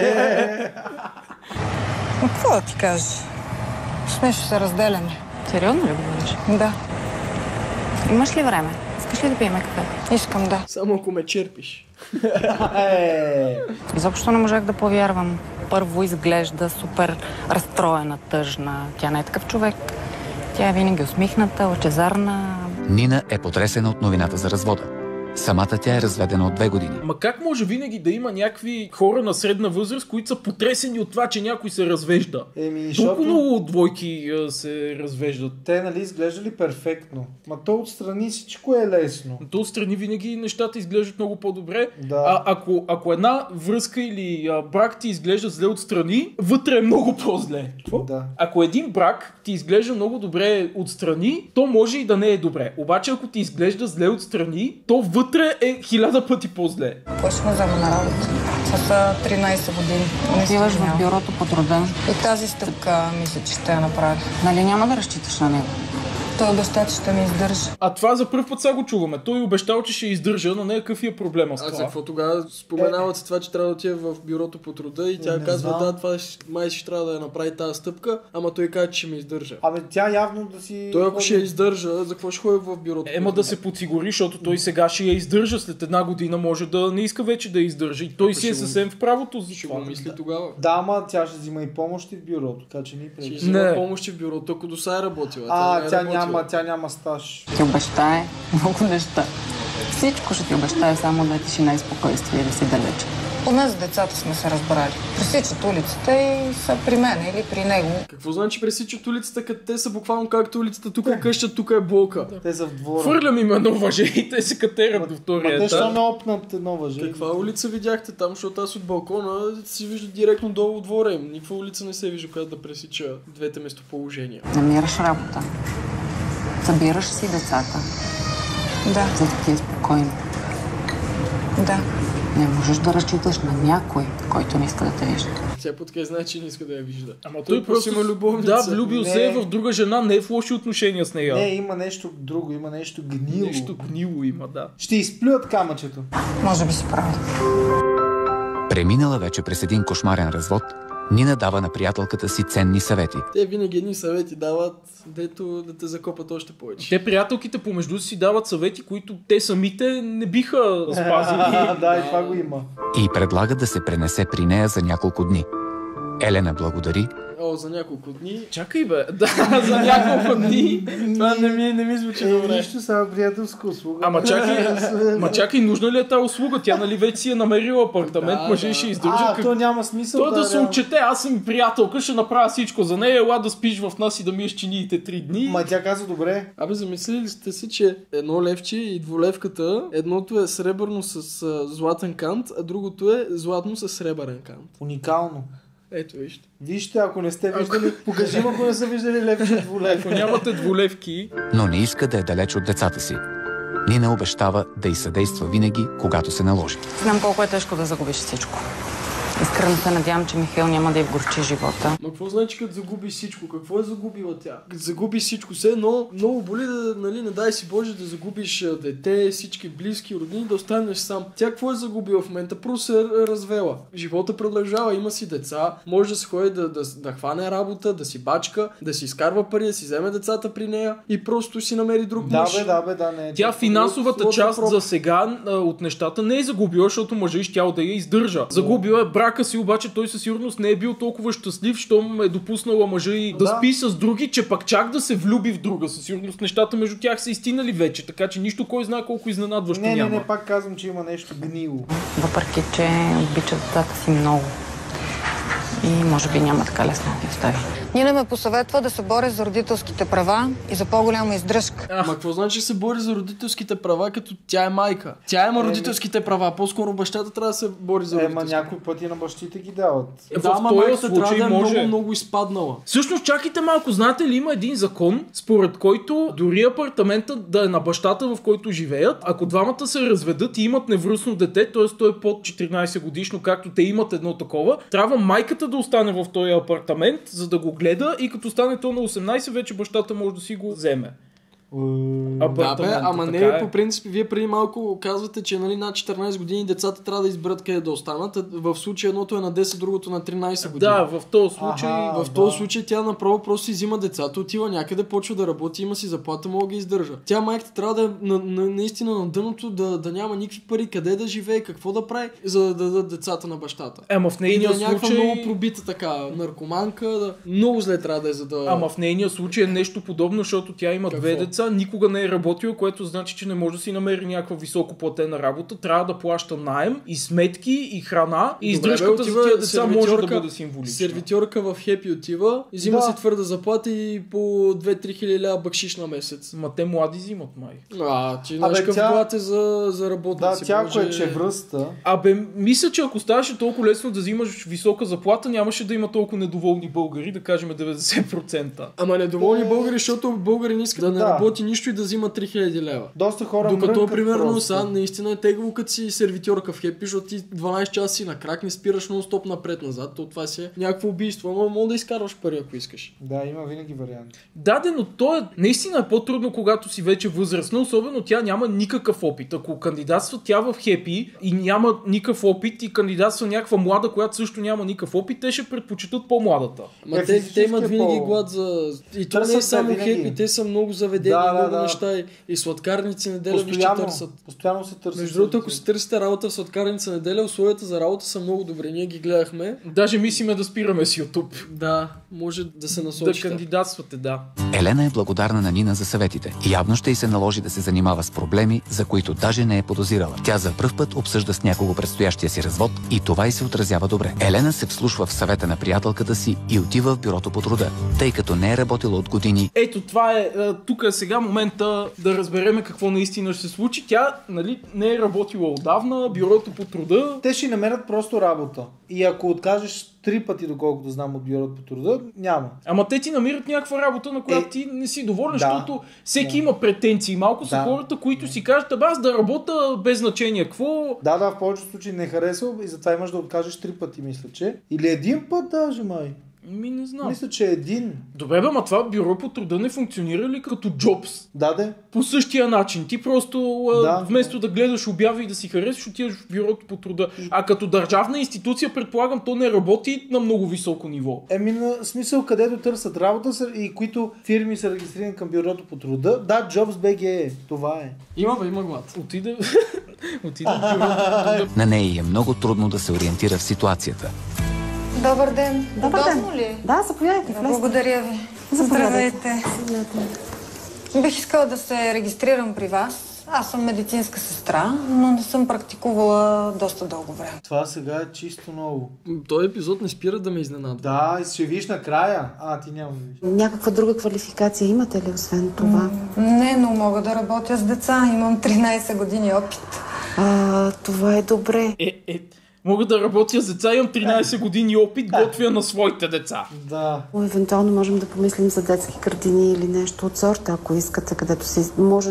Какво да ти кажа? С нещо се разделяме. Сериозно ли говориш? Да. Имаш ли време? Искаш ли да пием кафе? Искам, да. Само ако ме черпиш. Изобщо не можах да повярвам. Първо изглежда супер разстроена, тъжна. Тя не е такъв човек. Тя е винаги усмихната, лъчезарна. Нина е потресена от новината за развода. Самата тя е разведена от 2 години. Ма как може винаги да има някакви хора на средна възраст, които са потресени от това, че някой се развежда? Толкова много двойки се развеждат. Те нали изглеждали перфектно. Ма то отстрани всичко е лесно. То отстрани винаги нещата изглеждат много по-добре. Да. Ако една връзка или брак ти изглежда зле отстрани, вътре е много по-зле. Да. Ако един брак ти изглежда много добре отстрани, то може и да не е добре. Обаче ако ти изглежда зле отстрани, то вътре е 1000 пъти по-зле. Кой ще ме взема на работа? С 13 години. Отиваш в бюрото по труда. И тази стъпка мисля, че ще я направя. Нали няма да разчиташ на него? Той обеща, че ще ме издържа. А това за първ път сега го чуваме. Той обещал, че ще издържа, но не какъв е проблема с това. А за какво тогава споменават се това, че трябва да отиде в бюрото по труда и тя казва, да, това май ще трябва да я направи тази стъпка, ама той казва, че ще ме издържа. Абе тя явно да си... Той ако ще я издържа, за какво ще ходи в бюрото? Ема да се подсигури, защото той сега ще я издържа. След 1 година може да не иска вече да я издържи. И той си е съвсем в правото за това. Ще го мисли тогава. Да, ама тя ще взима и помощи в бюрото, така че ни Ще преди. взима помощи в бюрото, ако до сега е работила. Тя няма стаж. Ти обещае много неща. Всичко ще ти обещае, само да е тишина и спокойствие и да си далече. Поне с децата сме се разбрали. Пресичат улицата и са при мен или при него. Какво значи пресичат улицата, като те са буквално както улицата, тук е къща, тук е блока. Те са в двора. Фърлям им едно въже и те се катерят до втория етаж. Те ще не опнат едно въже. Каква улица видяхте там, защото аз от балкона си вижда директно долу от двора им. Никаква улица не се вижда, която да пресича двете местоположения. Намираш работа. Събираш си децата. Да. За да ти е спокойно. Да. Не можеш да разчиташ на някой, който не иска да те вижда. Тя подкъде знае, че не иска да я вижда. Ама той просто има любовница. Да, влюбил се в друга жена, не е в лоши отношения с нея. Не, има нещо друго, има нещо гнило. Нещо гнило има, да. Ще изплюят камъчето. Може би си прави. Преминала вече през един кошмарен развод, Нина дава на приятелката си ценни съвети. Те винаги едни съвети дават, дето да те закопат още повече. Те приятелките помежду си дават съвети, които те самите не биха спазили. Да, и това го има. И предлага да се пренесе при нея за няколко дни. Елена благодари. За няколко дни. Чакай бе, да, за няколко дни. Това не ми звучи добре. Нищо, само приятелска услуга. Ама чакай, нужна ли е тази услуга? Тя нали вече си е намерила апартамент, мъже и ще издържа. То няма смисъл. Да се отчете, аз съм приятелка, ще направя всичко за нея, ела да спиш в нас и да миеш чиниите 3 дни. Ма тя каза добре. Абе, замислили сте си, че едно левче и двулевката, едното е сребърно с златен кант, а другото е златно с сребърен кант. Уникално. Ето вижте. Вижте, ако не сте виждали, покажи, ако не са виждали левче двулевка. Ако нямате двулевки. Но не иска да е далеч от децата си. Нина обещава да й съдейства винаги, когато се наложи. Знам колко е тежко да загубиш всичко. Искрено се надявам, че Михаил няма да й вгорчи живота. Но какво значи като загубиш всичко? Какво е загубила тя? Като загубиш всичко, все едно много боли да, нали, не дай си Боже да загубиш дете, всички близки, роднини, да останеш сам. Тя какво е загубила в момента? Просто се е развела. Живота продължава, има си деца, може да се ходи да хване работа, да си бачка, да си изкарва пари, да си вземе децата при нея и просто си намери друг мъж. Да, не. Тя финансовата част за сега от нещата не е загубила, защото мъжът щял да я издържа. Загубила е брака си, обаче той със сигурност не е бил толкова щастлив, щом е допуснала мъжа и да спи с други, че пак чак да се влюби в друга. Със сигурност нещата между тях са изтинали вече, така че нищо кой знае колко изненадващо няма. Не, пак казвам, че има нещо гнило. Въпреки, че обича децата си много. И може би няма така лесно да ги остави. Нина ме посъветва да се боря за родителските права и за по-голяма издръжка. Ама какво значи се бори за родителските права, като тя е майка? Тя има родителските права, по-скоро бащата трябва да се бори за родителските. Някои пъти на бащите ги дават. Да, ама майката трябва да е много изпаднала. Всъщност, чакайте малко, знаете ли, има един закон, според който дори апартамента да е на бащата, в който живеят, ако двамата се разведат и имат невръстно дете, т.е. той е под 14 годишно, както те имат едно такова, трябва майката да остане в този апартамент, за да го гледа и като стане то на 18, вече бащата може да си го вземе. Да, бе, ама не, по принцип, вие преди малко казвате, че нали, над 14 години децата трябва да изберат къде да останат. В случай едното е на 10, другото на 13 години. Да, в този случай. Този случай тя направо просто си взима децата, отива някъде, почва да работи, има си заплата, мога да ги издържа. Тя майката трябва да е наистина на дъното, да няма никакви пари, къде да живее, какво да прави, за да дадат децата на бащата. Ама в нейния случай... някаква много пробита така наркоманка, много зле трябва да е, за да... Ама в нейния случай е нещо подобно, защото тя има две деца, никога не е работила, което значи, че не може да си намери някаква високо платена работа, трябва да плаща наем и сметки и храна и издръжката за тия деца може да бъде символична. Сервитьорка в Хепи отива, взима си твърда заплата и по 2-3 хиляди лева бакшиш на месец. Ма те млади взимат, май. Ти знаеш какъв плат е за работници. Да, тя кое че връста. Мисля, че ако ставаше толкова лесно да взимаш висока заплата, нямаше да има толкова недоволни българи, да кажем 90%. Ама недоволни българи, защото българи не искат да не работи нищо и да взима 3000 лева. Доста хора докато, примерно, сега наистина е тегаво, като си сервитьорка в Хепи, защото ти 12 часа си на крак, не спираш нон-стоп напред-назад, то това си е някакво убийство, ама мога да изкарваш пари, ако искаш. Да, има винаги варианти. Да, но то е наистина е по-трудно, когато си вече възрастна, особено тя няма никакъв опит. Ако кандидатства тя в Хепи и няма никакъв опит и кандидатства някаква млада, която също няма никакъв опит, те ще предпочитат по-младата. Ма те имат винаги глад за... И то не е само Хепи, те са много заведени, много неща и сладкарници неделя вижте търсят. Постоянно се търсят. Между другото, ако си търсите работа в сладкарница неделя, условията за работа са много добри. Ние ги гледахме. Даже мислиме да спираме с YouTube. Да, може да се насочите. Да кандидатствате, да. Елена е благодарна на Нина за съветите. Явно ще й се наложи да се занимава с проблеми, за които даже не е подозирала. Тя за пръв път обсъжда с някого предстоящия си развод и това й се отразява добре. Елена се вслушва в съвета на приятелката си и отива в бюрото по труда, тъй като не е работила от години. Ето това е, тук е сега момента да разбереме какво наистина ще се случи. Тя, нали, не е работила отдавна, бюрото по труда. Те ще намерят просто работа. И ако откажеш 3 пъти, доколкото знам от бюрото по труда, няма. Ама те ти намират някаква работа, на която ти не си доволен, защото всеки има претенции. Малко са хората, които си кажат, аз да работя без значение. Какво? Да, в повечето случаи не харесва и затова имаш да откажеш 3 пъти, мисля, че. Или един път даже, май. Не знам. Мисля, че един. Добре, ама това бюро по труда не функционира ли като Джобс? Да. По същия начин. Ти просто вместо да гледаш обяви и да си харесаш, отиваш в бюрото по труда. А като държавна институция, предполагам, то не работи на много високо ниво. На смисъл, където търсят работа и които фирми са регистрирани към бюрото по труда. Да, Jobs BG е. Това е. Има глад. Отиде в бюрото по труда. На нея е много трудно да се ориентира в ситуацията. Добър ден. Удобно ли? Да, заповядайте. Благодаря ви. Здравейте. Бих искала да се регистрирам при вас. Аз съм медицинска сестра, но не съм практикувала доста дълго време. Това сега е чисто ново. Този епизод не спира да ме изненадва. Да, и ще виж накрая. Ти няма да виж. Някаква друга квалификация имате ли освен това? Не, но мога да работя с деца. Имам 13 години опит. Това е добре. Мога да работя с деца, имам 13 години опит, готвя на своите деца. Да. Евентуално можем да помислим за детски градини или нещо от сорта, ако искате, където си може...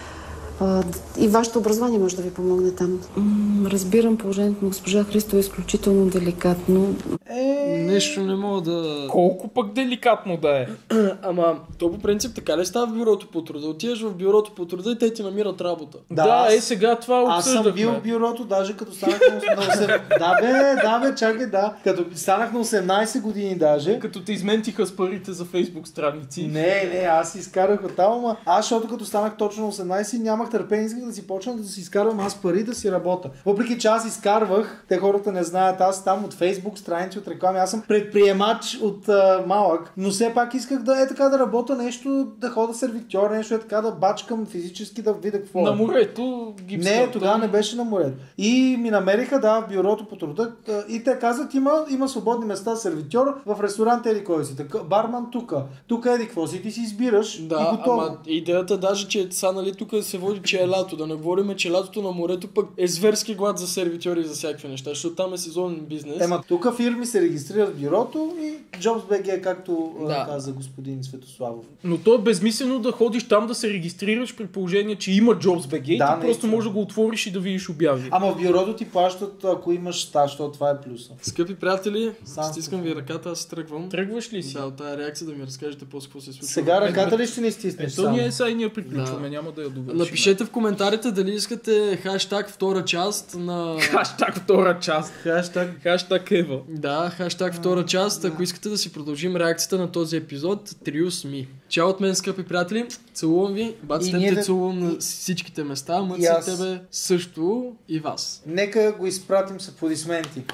И вашето образование може да ви помогне там. Разбирам положението на госпожа Христова, изключително деликатно. Нещо не мога да... Колко пък деликатно да е? Ама, то по принцип така ли става в бюрото по труда? Отиваш в бюрото по труда и те ти намират работа. Да, сега това обсъждахме. Аз съм бил в бюрото, даже като станах на 18... Да бе, чакай, да. Като станах на 18 години даже. Като те изментиха с парите за Фейсбук страници. Не, аз изкарах от там, ама аз, защото като станах точно на 18, няма нямах търпение, исках да си почна да си изкарвам аз пари, да си работя. Въпреки че аз изкарвах, те хората не знаят, аз там от Фейсбук, страници, от реклами, аз съм предприемач от малък, но все пак исках да така да работя нещо, да хода сервитьор, нещо така да бачкам физически, да видя какво. На морето гипса. Не, тогава не беше на морето. И ми намериха, в бюрото по труда и те казват, има свободни места сервитьор в ресторант еди кой си, барман тук еди какво си, ти си избираш и готово. Ама идеята даже, че сега нали тук се води, че е лято, да не говорим, че лятото на морето пък е зверски глад за сервитьори и за всякакви неща, защото там е сезонен бизнес. Тук фирми се регистрират в бюрото и JobsBG, както каза господин Светославов. Но то е безмислено да ходиш там да се регистрираш при положение, че има JobsBG и ти просто можеш да го отвориш и да видиш обяви. Ама в бюрото ти плащат, ако имаш стаж, защото това е плюса. Скъпи приятели, стискам ви ръката, аз тръгвам. Тръгваш ли си? Да, от тази реакция да ми разкажете по-скоро какво се случва. Сега ръката ли ще ни стиснеш? Ние приключваме, няма да я довършим. Напишете в коментарите дали искате хаштаг втора част на... Хаштаг втора част. Хаштаг Ева. Да, хаштаг втора част, ако искате да си продължим реакцията на този епизод. Trius me. Чао от мен, скъпи приятели. Целувам ви. Баците те целувам на всичките места. Мъци тебе също и вас. Нека го изпратим с аплодисменти.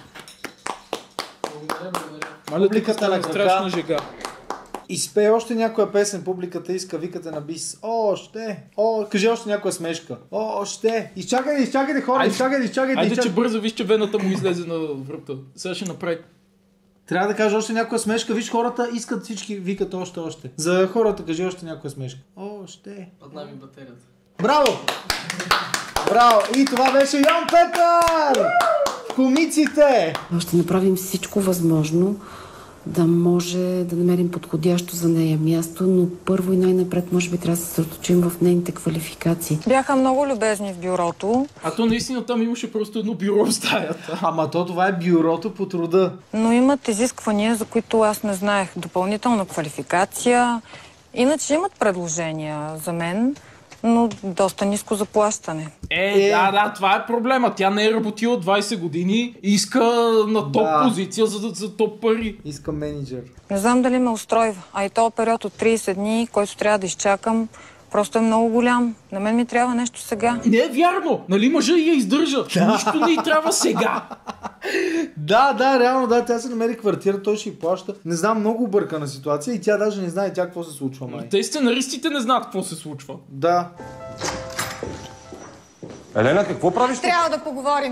Благодаря. Публиката на страшна жега. Изпей още някоя песен, публиката иска, викате на бис. Кажи още някоя смешка. Изчакайте хора, изчакайте. Айде, че бързо виж, че вената му излезе на врата. Сега ще направи. Трябва да кажа още някоя смешка. Виж, хората искат, всички викат още. За хората кажи още някоя смешка. Падна ми батерията. Браво! И това беше Йоан Петър! Комиците! Ще направим всичко възможно да може да намерим подходящо за нея място, но първо и най-напред може би трябва да се съсредоточим в нейните квалификации. Бяха много любезни в бюрото. А то наистина там имаше просто едно бюро в стаята. Ама това е бюрото по труда. Но имат изисквания, за които аз не знаех. Допълнителна квалификация. Иначе имат предложения за мен, но доста ниско заплащане. Да, това е проблема. Тя не е работила 20 години и иска на топ позиция за топ пари. Иска менеджер. Не знам дали ме устройва. А и този период от 30 дни, който трябва да изчакам, просто е много голям. На мен ми трябва нещо сега. Не е вярно! Нали мъжа я издържа? Нищо не й трябва сега. Да, реално, тя се намери квартира, той ще й плаща. Не знам, много объркана ситуация и тя даже не знае какво се случва, май. Те сценаристите не знаят какво се случва. Да. Елена, какво правиш? Трябва да поговорим.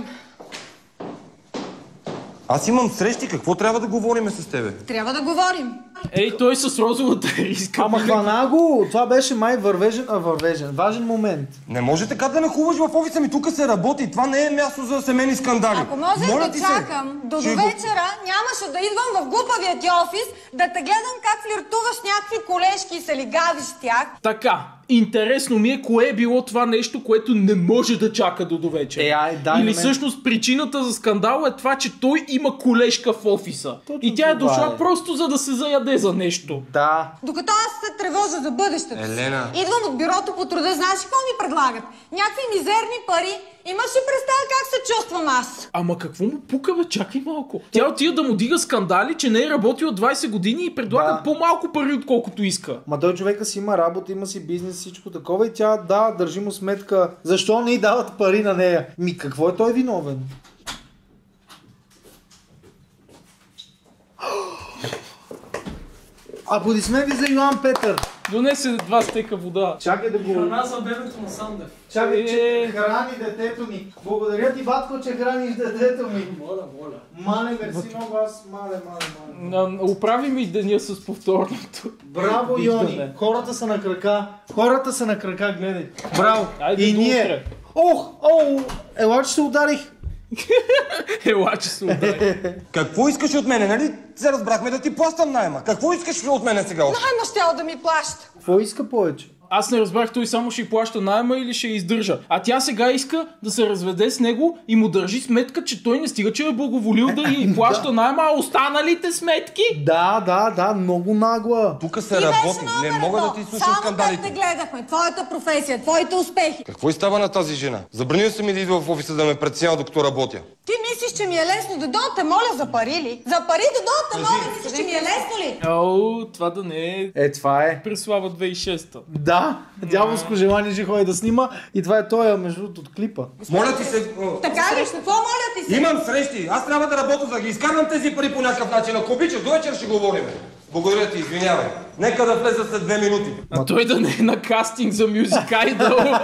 Аз имам срещи, какво трябва да говорим с тебе? Трябва да говорим. Той с розовата риска. Ама хвана го! Това беше май важен момент. Не може така да нахуваш в офиса ми, тук се работи. Това не е място за семейни скандали. Ако можеш да чакам до вечера, нямаше да идвам в глупавия ти офис, да те гледам как флиртуваш някакви колежки и се лигавиш с тях. Така, интересно ми е кое е било това нещо, което не може да чака до вечера. Или всъщност причината за скандала е това, че той има колежка в офиса. Точно и тя е дошла просто за да се заяде за нещо. Да. Докато аз се тревожа за бъдещето. Елена. Идвам от бюрото по труда, знаеш какво ми предлагат? Някакви мизерни пари. Имаш ли представа как се чувствам аз? Ама какво му пука, бе? Чакай малко. Тя отида да му дига скандали, че не е работила 20 години и предлага по-малко пари, отколкото иска. Ма той човека си има работа, има си бизнес, всичко такова и тя държи му сметка. Защо не й дават пари на нея? Какво е той виновен? Аплодисменти за Йоан Петър. Донесе 2 стека вода. Чакай да го... Храна за бебето на Сандев. Чакай, че храни детето ми. Благодаря ти, батко, че храниш детето ми. Моля. Мале, мерси много, аз мале. Оправи ми деня с повторното. Браво, Йони. Хората са на крака, гледай. Браво. И ние... Ела, че се ударих. Какво искаш от мене, нали? Се разбрахме да ти плащам найма. Какво искаш от мене сега? Найма щял да ми плаща. Какво иска повече? Аз не разбрах, той само ще й плаща найма или ще я издържа. А тя сега иска да се разведе с него и му държи сметка, че той не стига, че е благоволил да й плаща найма, а останалите сметки? Да, много нагла. Тук се работи, не мога да ти слушам скандалите. Само те гледахме, твоята професия, твоите успехи. Какво и става на тази жена? Забранил се ми да идва в офиса да ме преценява докато работя. Ти мислиш, че ми е лесно? Да дойте, моля, за пари ли? За пари да дойте, моля, мислиш, че ми е лесно ли? О, това да не е... Това е. Преслава 2006-та. Да, дяволско желание ще ходи да снима и това е той, между другото, от клипа. Моля ти се... Така ли? Какво моля ти се? Имам срещи. Аз трябва да работя, за да ги изкарвам тези пари по някакъв начин. Ако обичаш, до вечер ще говорим. Благодаря ти, извинявай. Нека да влеза след 2 минути. А той да не е на кастинг за Music Idol.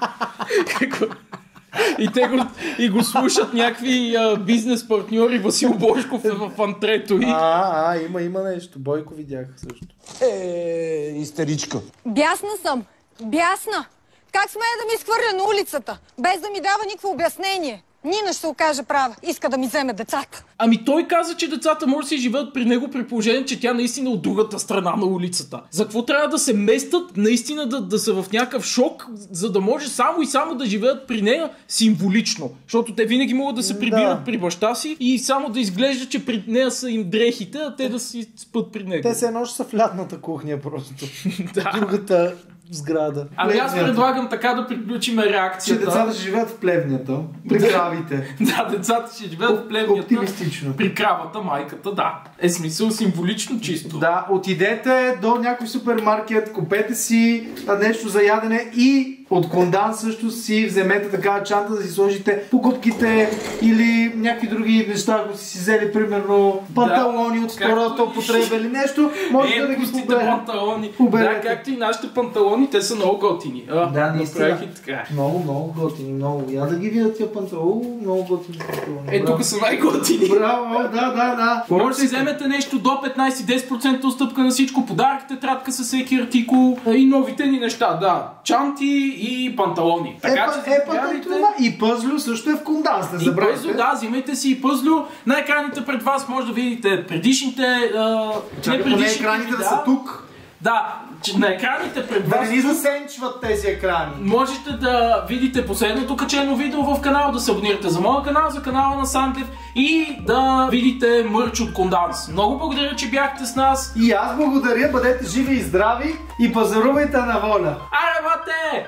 И го слушат някакви бизнес партньори. Васил Божков е в антрето. Има нещо. Бойко видях също. Истеричка. Бясна съм. Бясна. Как смея да ми изхвърля на улицата, без да ми дава никакво обяснение? Нина ще се окаже права. Иска да ми вземе децата. Ами той каза, че децата може да си живеят при него при положение, че тя наистина от другата страна на улицата. За какво трябва да се местат, наистина да са в някакъв шок, за да може само и само да живеят при нея символично. Защото те винаги могат да се прибират при баща си и само да изглежда, че при нея са им дрехите, а те да си спят при него. Те се едно ще са в лятната кухня просто. Другата сграда. Ами аз предлагам така да приключим реакцията. Че децата ще живеят в плевнята. При кравите. Да, децата ще живеят в плевнята. Оптимистично. При кравата, майката, да. Е смисъл символично чисто. Да, отидете до някой супермаркет, купете си нещо за ядене и от кондан също си вземете такава чанта да си сложите покупките или някакви други неща, ако си взели примерно панталони от втората употреба или нещо, може да ги поберете. Да, както и нашите панталони, те са много готини. Да, наистина. Много готини, много. Я да ги видят тия панталони, много готини панталони. Тук са най-готини. Браво, да. Може да си вземете нещо до 15-10% отстъпка на всичко, подарък, тетрадка с всеки артикул и новите ни неща, да. Чанти и панталони. Така че и пъзлю също е в кондан, сте забравите. И пъзлю, да, взимайте си и пъзлю. На екраните пред вас може да видите предишните... на екраните да са тук. Да, на екраните пред вас... Да не ни засенчват тези екрани. Можете да видите последното качено видео в канала, да се абонирате за моя канал, за канала на Сандлив и да видите мърч от Конданс. Много благодаря, че бяхте с нас. И аз благодаря, бъдете живи и здрави и пазарувайте на воля. Аре, бате!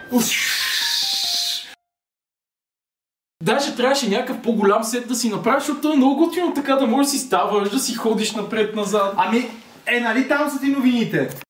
Даже трябваше някакъв по-голям сет да си направиш, защото е много готино така да можеш да си ставаш, да си ходиш напред-назад. Ами, нали там са ти новините?